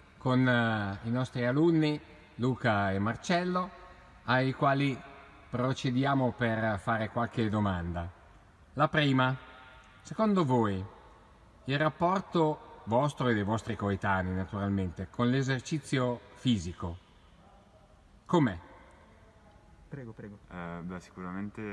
con i nostri alunni Luca e Marcello, ai quali procediamo per fare qualche domanda. La prima. Secondo voi, il rapporto vostro e dei vostri coetanei, naturalmente, con l'esercizio fisico, com'è? Prego. Sicuramente,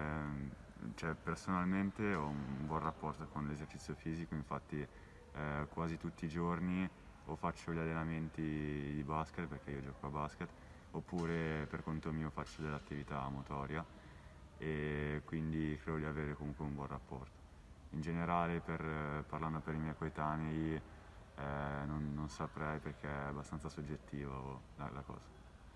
cioè, personalmente ho un buon rapporto con l'esercizio fisico, infatti quasi tutti i giorni o faccio gli allenamenti di basket, perché io gioco a basket, oppure per conto mio faccio dell'attività motoria, e quindi credo di avere comunque un buon rapporto. In generale, parlando per i miei coetanei, non saprei, perché è abbastanza soggettivo la cosa.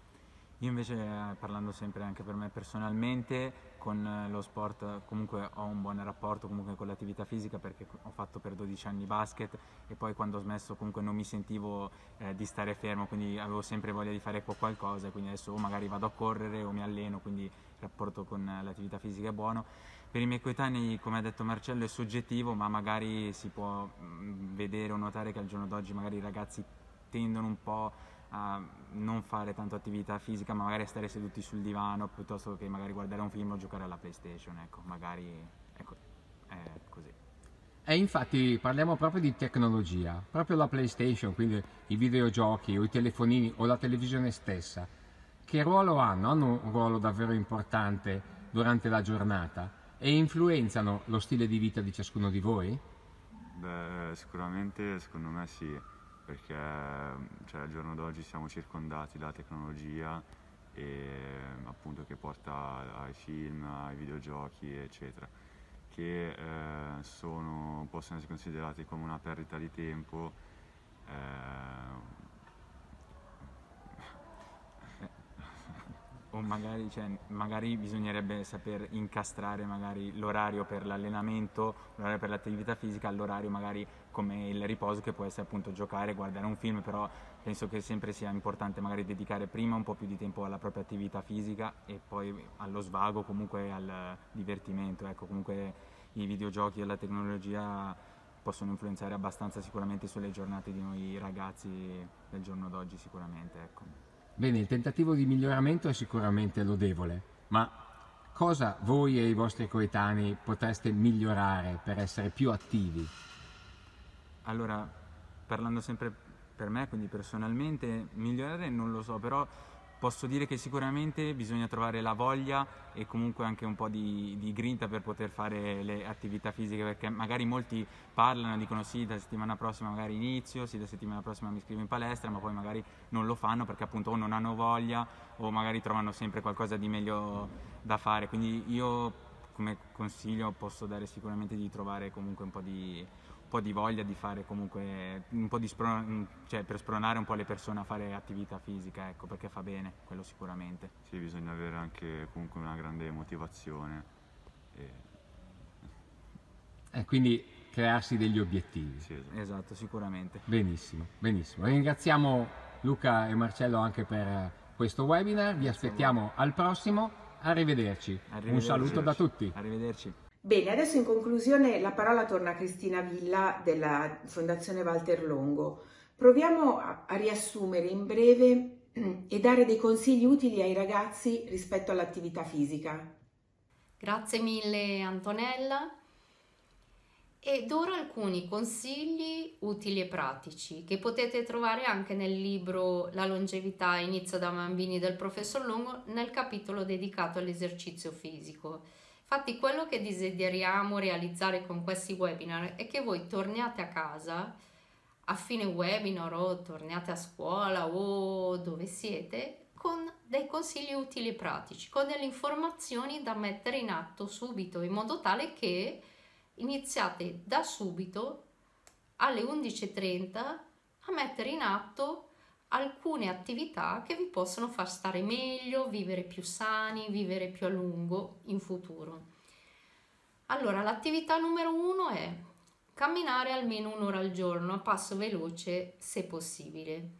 Io invece, parlando sempre anche per me personalmente, con lo sport comunque ho un buon rapporto comunque con l'attività fisica, perché ho fatto per 12 anni basket e poi quando ho smesso comunque non mi sentivo di stare fermo, quindi avevo sempre voglia di fare qualcosa, quindi adesso magari vado a correre o mi alleno, quindi il rapporto con l'attività fisica è buono. Per i miei coetanei, come ha detto Marcello, è soggettivo, ma magari si può vedere o notare che al giorno d'oggi magari i ragazzi tendono un po' a non fare tanto attività fisica, ma magari a stare seduti sul divano piuttosto che magari guardare un film o giocare alla PlayStation, ecco, magari ecco, è così. E infatti parliamo proprio di tecnologia, proprio la PlayStation, quindi i videogiochi o i telefonini o la televisione stessa. Che ruolo hanno? Hanno un ruolo davvero importante durante la giornata e influenzano lo stile di vita di ciascuno di voi? Beh, sicuramente secondo me sì, perché cioè, al giorno d'oggi siamo circondati dalla tecnologia e appunto che porta ai film, ai videogiochi eccetera, che possono essere considerati come una perdita di tempo, o magari bisognerebbe saper incastrare magari l'orario per l'allenamento, l'orario per l'attività fisica, all'orario magari come il riposo, che può essere appunto giocare, guardare un film, però penso che sempre sia importante magari dedicare prima un po' più di tempo alla propria attività fisica e poi allo svago, comunque al divertimento, ecco, comunque i videogiochi e la tecnologia possono influenzare abbastanza sicuramente sulle giornate di noi ragazzi del giorno d'oggi, sicuramente, ecco. Bene, il tentativo di miglioramento è sicuramente lodevole, ma cosa voi e i vostri coetanei potreste migliorare per essere più attivi? Allora, parlando sempre per me, quindi personalmente, migliorare non lo so, però posso dire che sicuramente bisogna trovare la voglia e comunque anche un po' di grinta per poter fare le attività fisiche, perché magari molti parlano, dicono sì, da settimana prossima magari inizio, sì, da settimana prossima mi iscrivo in palestra, ma poi magari non lo fanno perché appunto o non hanno voglia o magari trovano sempre qualcosa di meglio da fare. Quindi io come consiglio posso dare sicuramente di trovare comunque un po' di voglia di fare comunque un po' cioè per spronare un po' le persone a fare attività fisica, ecco, perché fa bene, quello sicuramente. Sì, bisogna avere anche comunque una grande motivazione E quindi crearsi degli obiettivi. Sì, Esatto, sicuramente. Benissimo, benissimo. Ringraziamo Luca e Marcello anche per questo webinar, vi aspettiamo al prossimo, arrivederci. Un saluto da tutti. Arrivederci. Bene, adesso in conclusione la parola torna a Cristina Villa della Fondazione Walter Longo. Proviamo a riassumere in breve e dare dei consigli utili ai ragazzi rispetto all'attività fisica. Grazie mille Antonella. Ed ora alcuni consigli utili e pratici che potete trovare anche nel libro La longevità inizia da bambini del professor Longo nel capitolo dedicato all'esercizio fisico. Infatti quello che desideriamo realizzare con questi webinar è che voi torniate a casa a fine webinar o torniate a scuola o dove siete con dei consigli utili e pratici, con delle informazioni da mettere in atto subito, in modo tale che iniziate da subito alle 11:30 a mettere in atto alcune attività che vi possono far stare meglio, vivere più sani, vivere più a lungo in futuro. Allora, l'attività numero 1 è camminare almeno un'ora al giorno a passo veloce se possibile.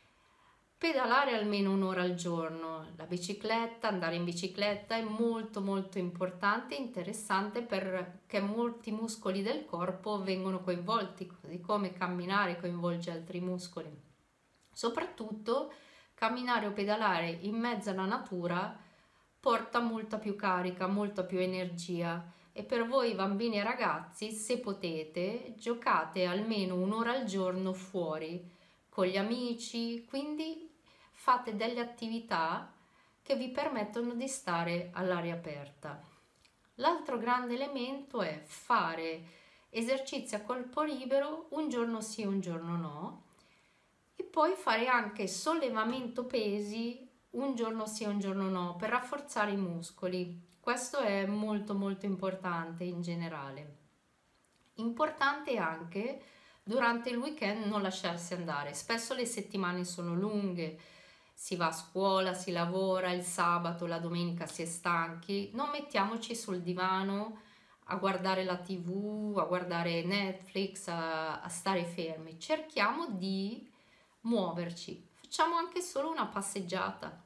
Pedalare almeno un'ora al giorno, la bicicletta, andare in bicicletta è molto molto importante e interessante perché molti muscoli del corpo vengono coinvolti, così come camminare coinvolge altri muscoli. Soprattutto camminare o pedalare in mezzo alla natura porta molta più carica, molta più energia e per voi bambini e ragazzi, se potete, giocate almeno un'ora al giorno fuori con gli amici, quindi fate delle attività che vi permettono di stare all'aria aperta. L'altro grande elemento è fare esercizi a corpo libero un giorno sì, un giorno no, e poi fare anche sollevamento pesi un giorno sì, un giorno no, per rafforzare i muscoli. Questo è molto molto importante in generale. Importante anche durante il weekend non lasciarsi andare. Spesso le settimane sono lunghe, si va a scuola, si lavora, il sabato, la domenica si è stanchi. Non mettiamoci sul divano a guardare la TV, a guardare Netflix, a stare fermi. Cerchiamo di muoverci. Facciamo anche solo una passeggiata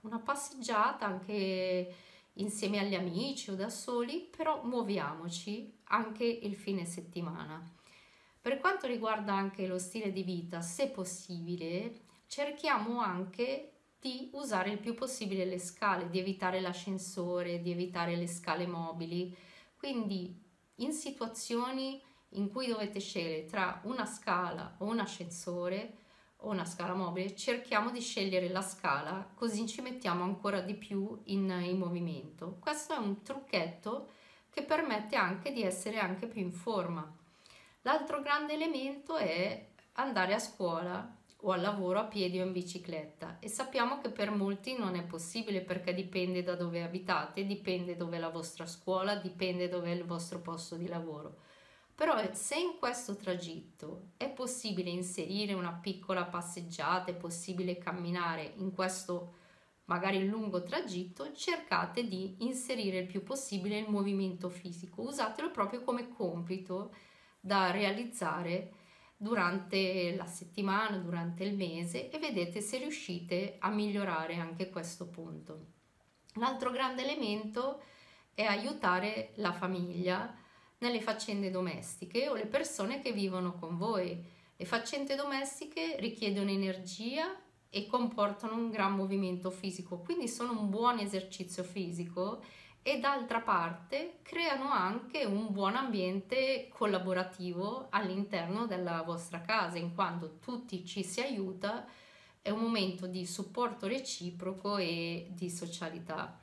anche insieme agli amici o da soli, però muoviamoci anche il fine settimana. Per quanto riguarda anche lo stile di vita, se possibile, cerchiamo anche di usare il più possibile le scale, di evitare l'ascensore, di evitare le scale mobili. Quindi in situazioni in cui dovete scegliere tra una scala o un ascensore o una scala mobile, cerchiamo di scegliere la scala, così ci mettiamo ancora di più in movimento. Questo è un trucchetto che permette anche di essere anche più in forma. L'altro grande elemento è andare a scuola o al lavoro a piedi o in bicicletta, e sappiamo che per molti non è possibile perché dipende da dove abitate, dipende dove è la vostra scuola, dipende dove è il vostro posto di lavoro. Però se in questo tragitto è possibile inserire una piccola passeggiata, è possibile camminare in questo magari lungo tragitto, cercate di inserire il più possibile il movimento fisico, usatelo proprio come compito da realizzare durante la settimana, durante il mese, e vedete se riuscite a migliorare anche questo punto. L'altro grande elemento è aiutare la famiglia nelle faccende domestiche o le persone che vivono con voi. Le faccende domestiche richiedono energia e comportano un gran movimento fisico, quindi sono un buon esercizio fisico e d'altra parte creano anche un buon ambiente collaborativo all'interno della vostra casa, in quanto tutti ci si aiuta, è un momento di supporto reciproco e di socialità.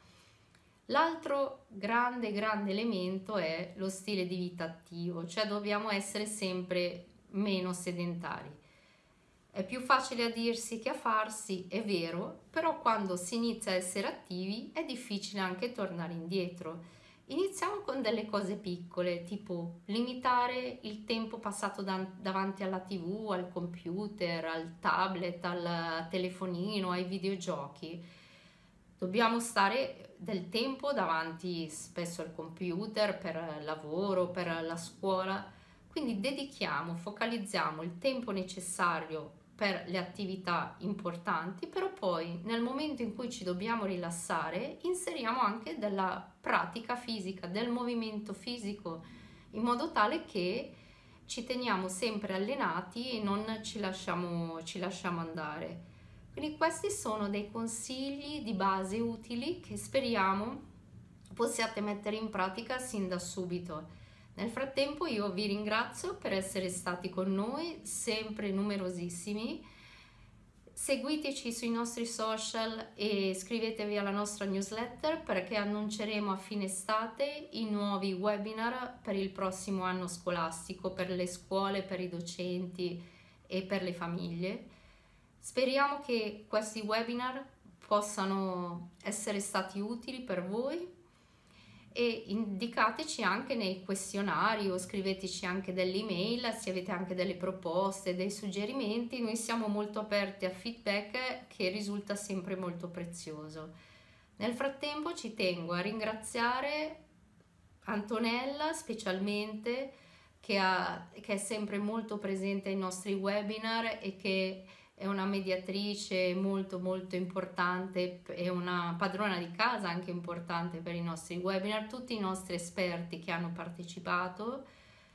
L'altro grande elemento è lo stile di vita attivo, cioè dobbiamo essere sempre meno sedentari. È più facile a dirsi che a farsi, è vero, però quando si inizia a essere attivi è difficile anche tornare indietro. Iniziamo con delle cose piccole, tipo limitare il tempo passato davanti alla TV, al computer, al tablet, al telefonino, ai videogiochi. Dobbiamo stare del tempo davanti spesso al computer per lavoro, per la scuola, quindi focalizziamo il tempo necessario per le attività importanti, però poi nel momento in cui ci dobbiamo rilassare inseriamo anche della pratica fisica, del movimento fisico, in modo tale che ci teniamo sempre allenati e non ci lasciamo andare. Quindi questi sono dei consigli di base utili che speriamo possiate mettere in pratica sin da subito. Nel frattempo io vi ringrazio per essere stati con noi, sempre numerosissimi. Seguiteci sui nostri social e iscrivetevi alla nostra newsletter, perché annunceremo a fine estate i nuovi webinar per il prossimo anno scolastico, per le scuole, per i docenti e per le famiglie. Speriamo che questi webinar possano essere stati utili per voi, e indicateci anche nei questionari o scriveteci anche delle email se avete anche delle proposte, dei suggerimenti. Noi siamo molto aperti a feedback, che risulta sempre molto prezioso. Nel frattempo ci tengo a ringraziare Antonella specialmente, che è sempre molto presente ai nostri webinar e che è una mediatrice molto importante, è una padrona di casa anche importante per i nostri webinar, tutti i nostri esperti che hanno partecipato,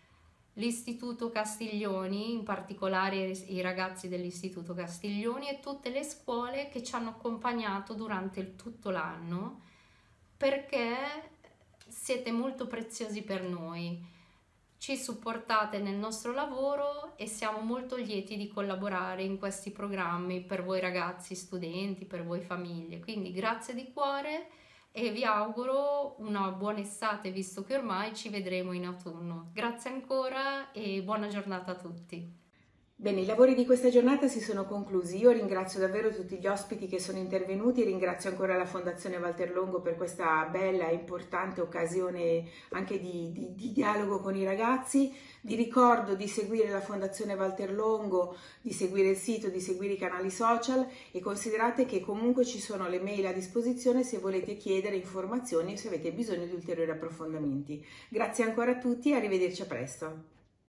l'Istituto Castiglioni, in particolare i ragazzi dell'Istituto Castiglioni, e tutte le scuole che ci hanno accompagnato durante tutto l'anno, perché siete molto preziosi per noi. Ci supportate nel nostro lavoro e siamo molto lieti di collaborare in questi programmi per voi ragazzi, studenti, per voi famiglie. Quindi grazie di cuore e vi auguro una buona estate, visto che ormai ci vedremo in autunno. Grazie ancora e buona giornata a tutti. Bene, i lavori di questa giornata si sono conclusi. Io ringrazio davvero tutti gli ospiti che sono intervenuti, ringrazio ancora la Fondazione Valterlongo per questa bella e importante occasione anche di dialogo con i ragazzi. Vi ricordo di seguire la Fondazione Valterlongo, di seguire il sito, di seguire i canali social, e considerate che comunque ci sono le mail a disposizione se volete chiedere informazioni o se avete bisogno di ulteriori approfondimenti. Grazie ancora a tutti e arrivederci a presto.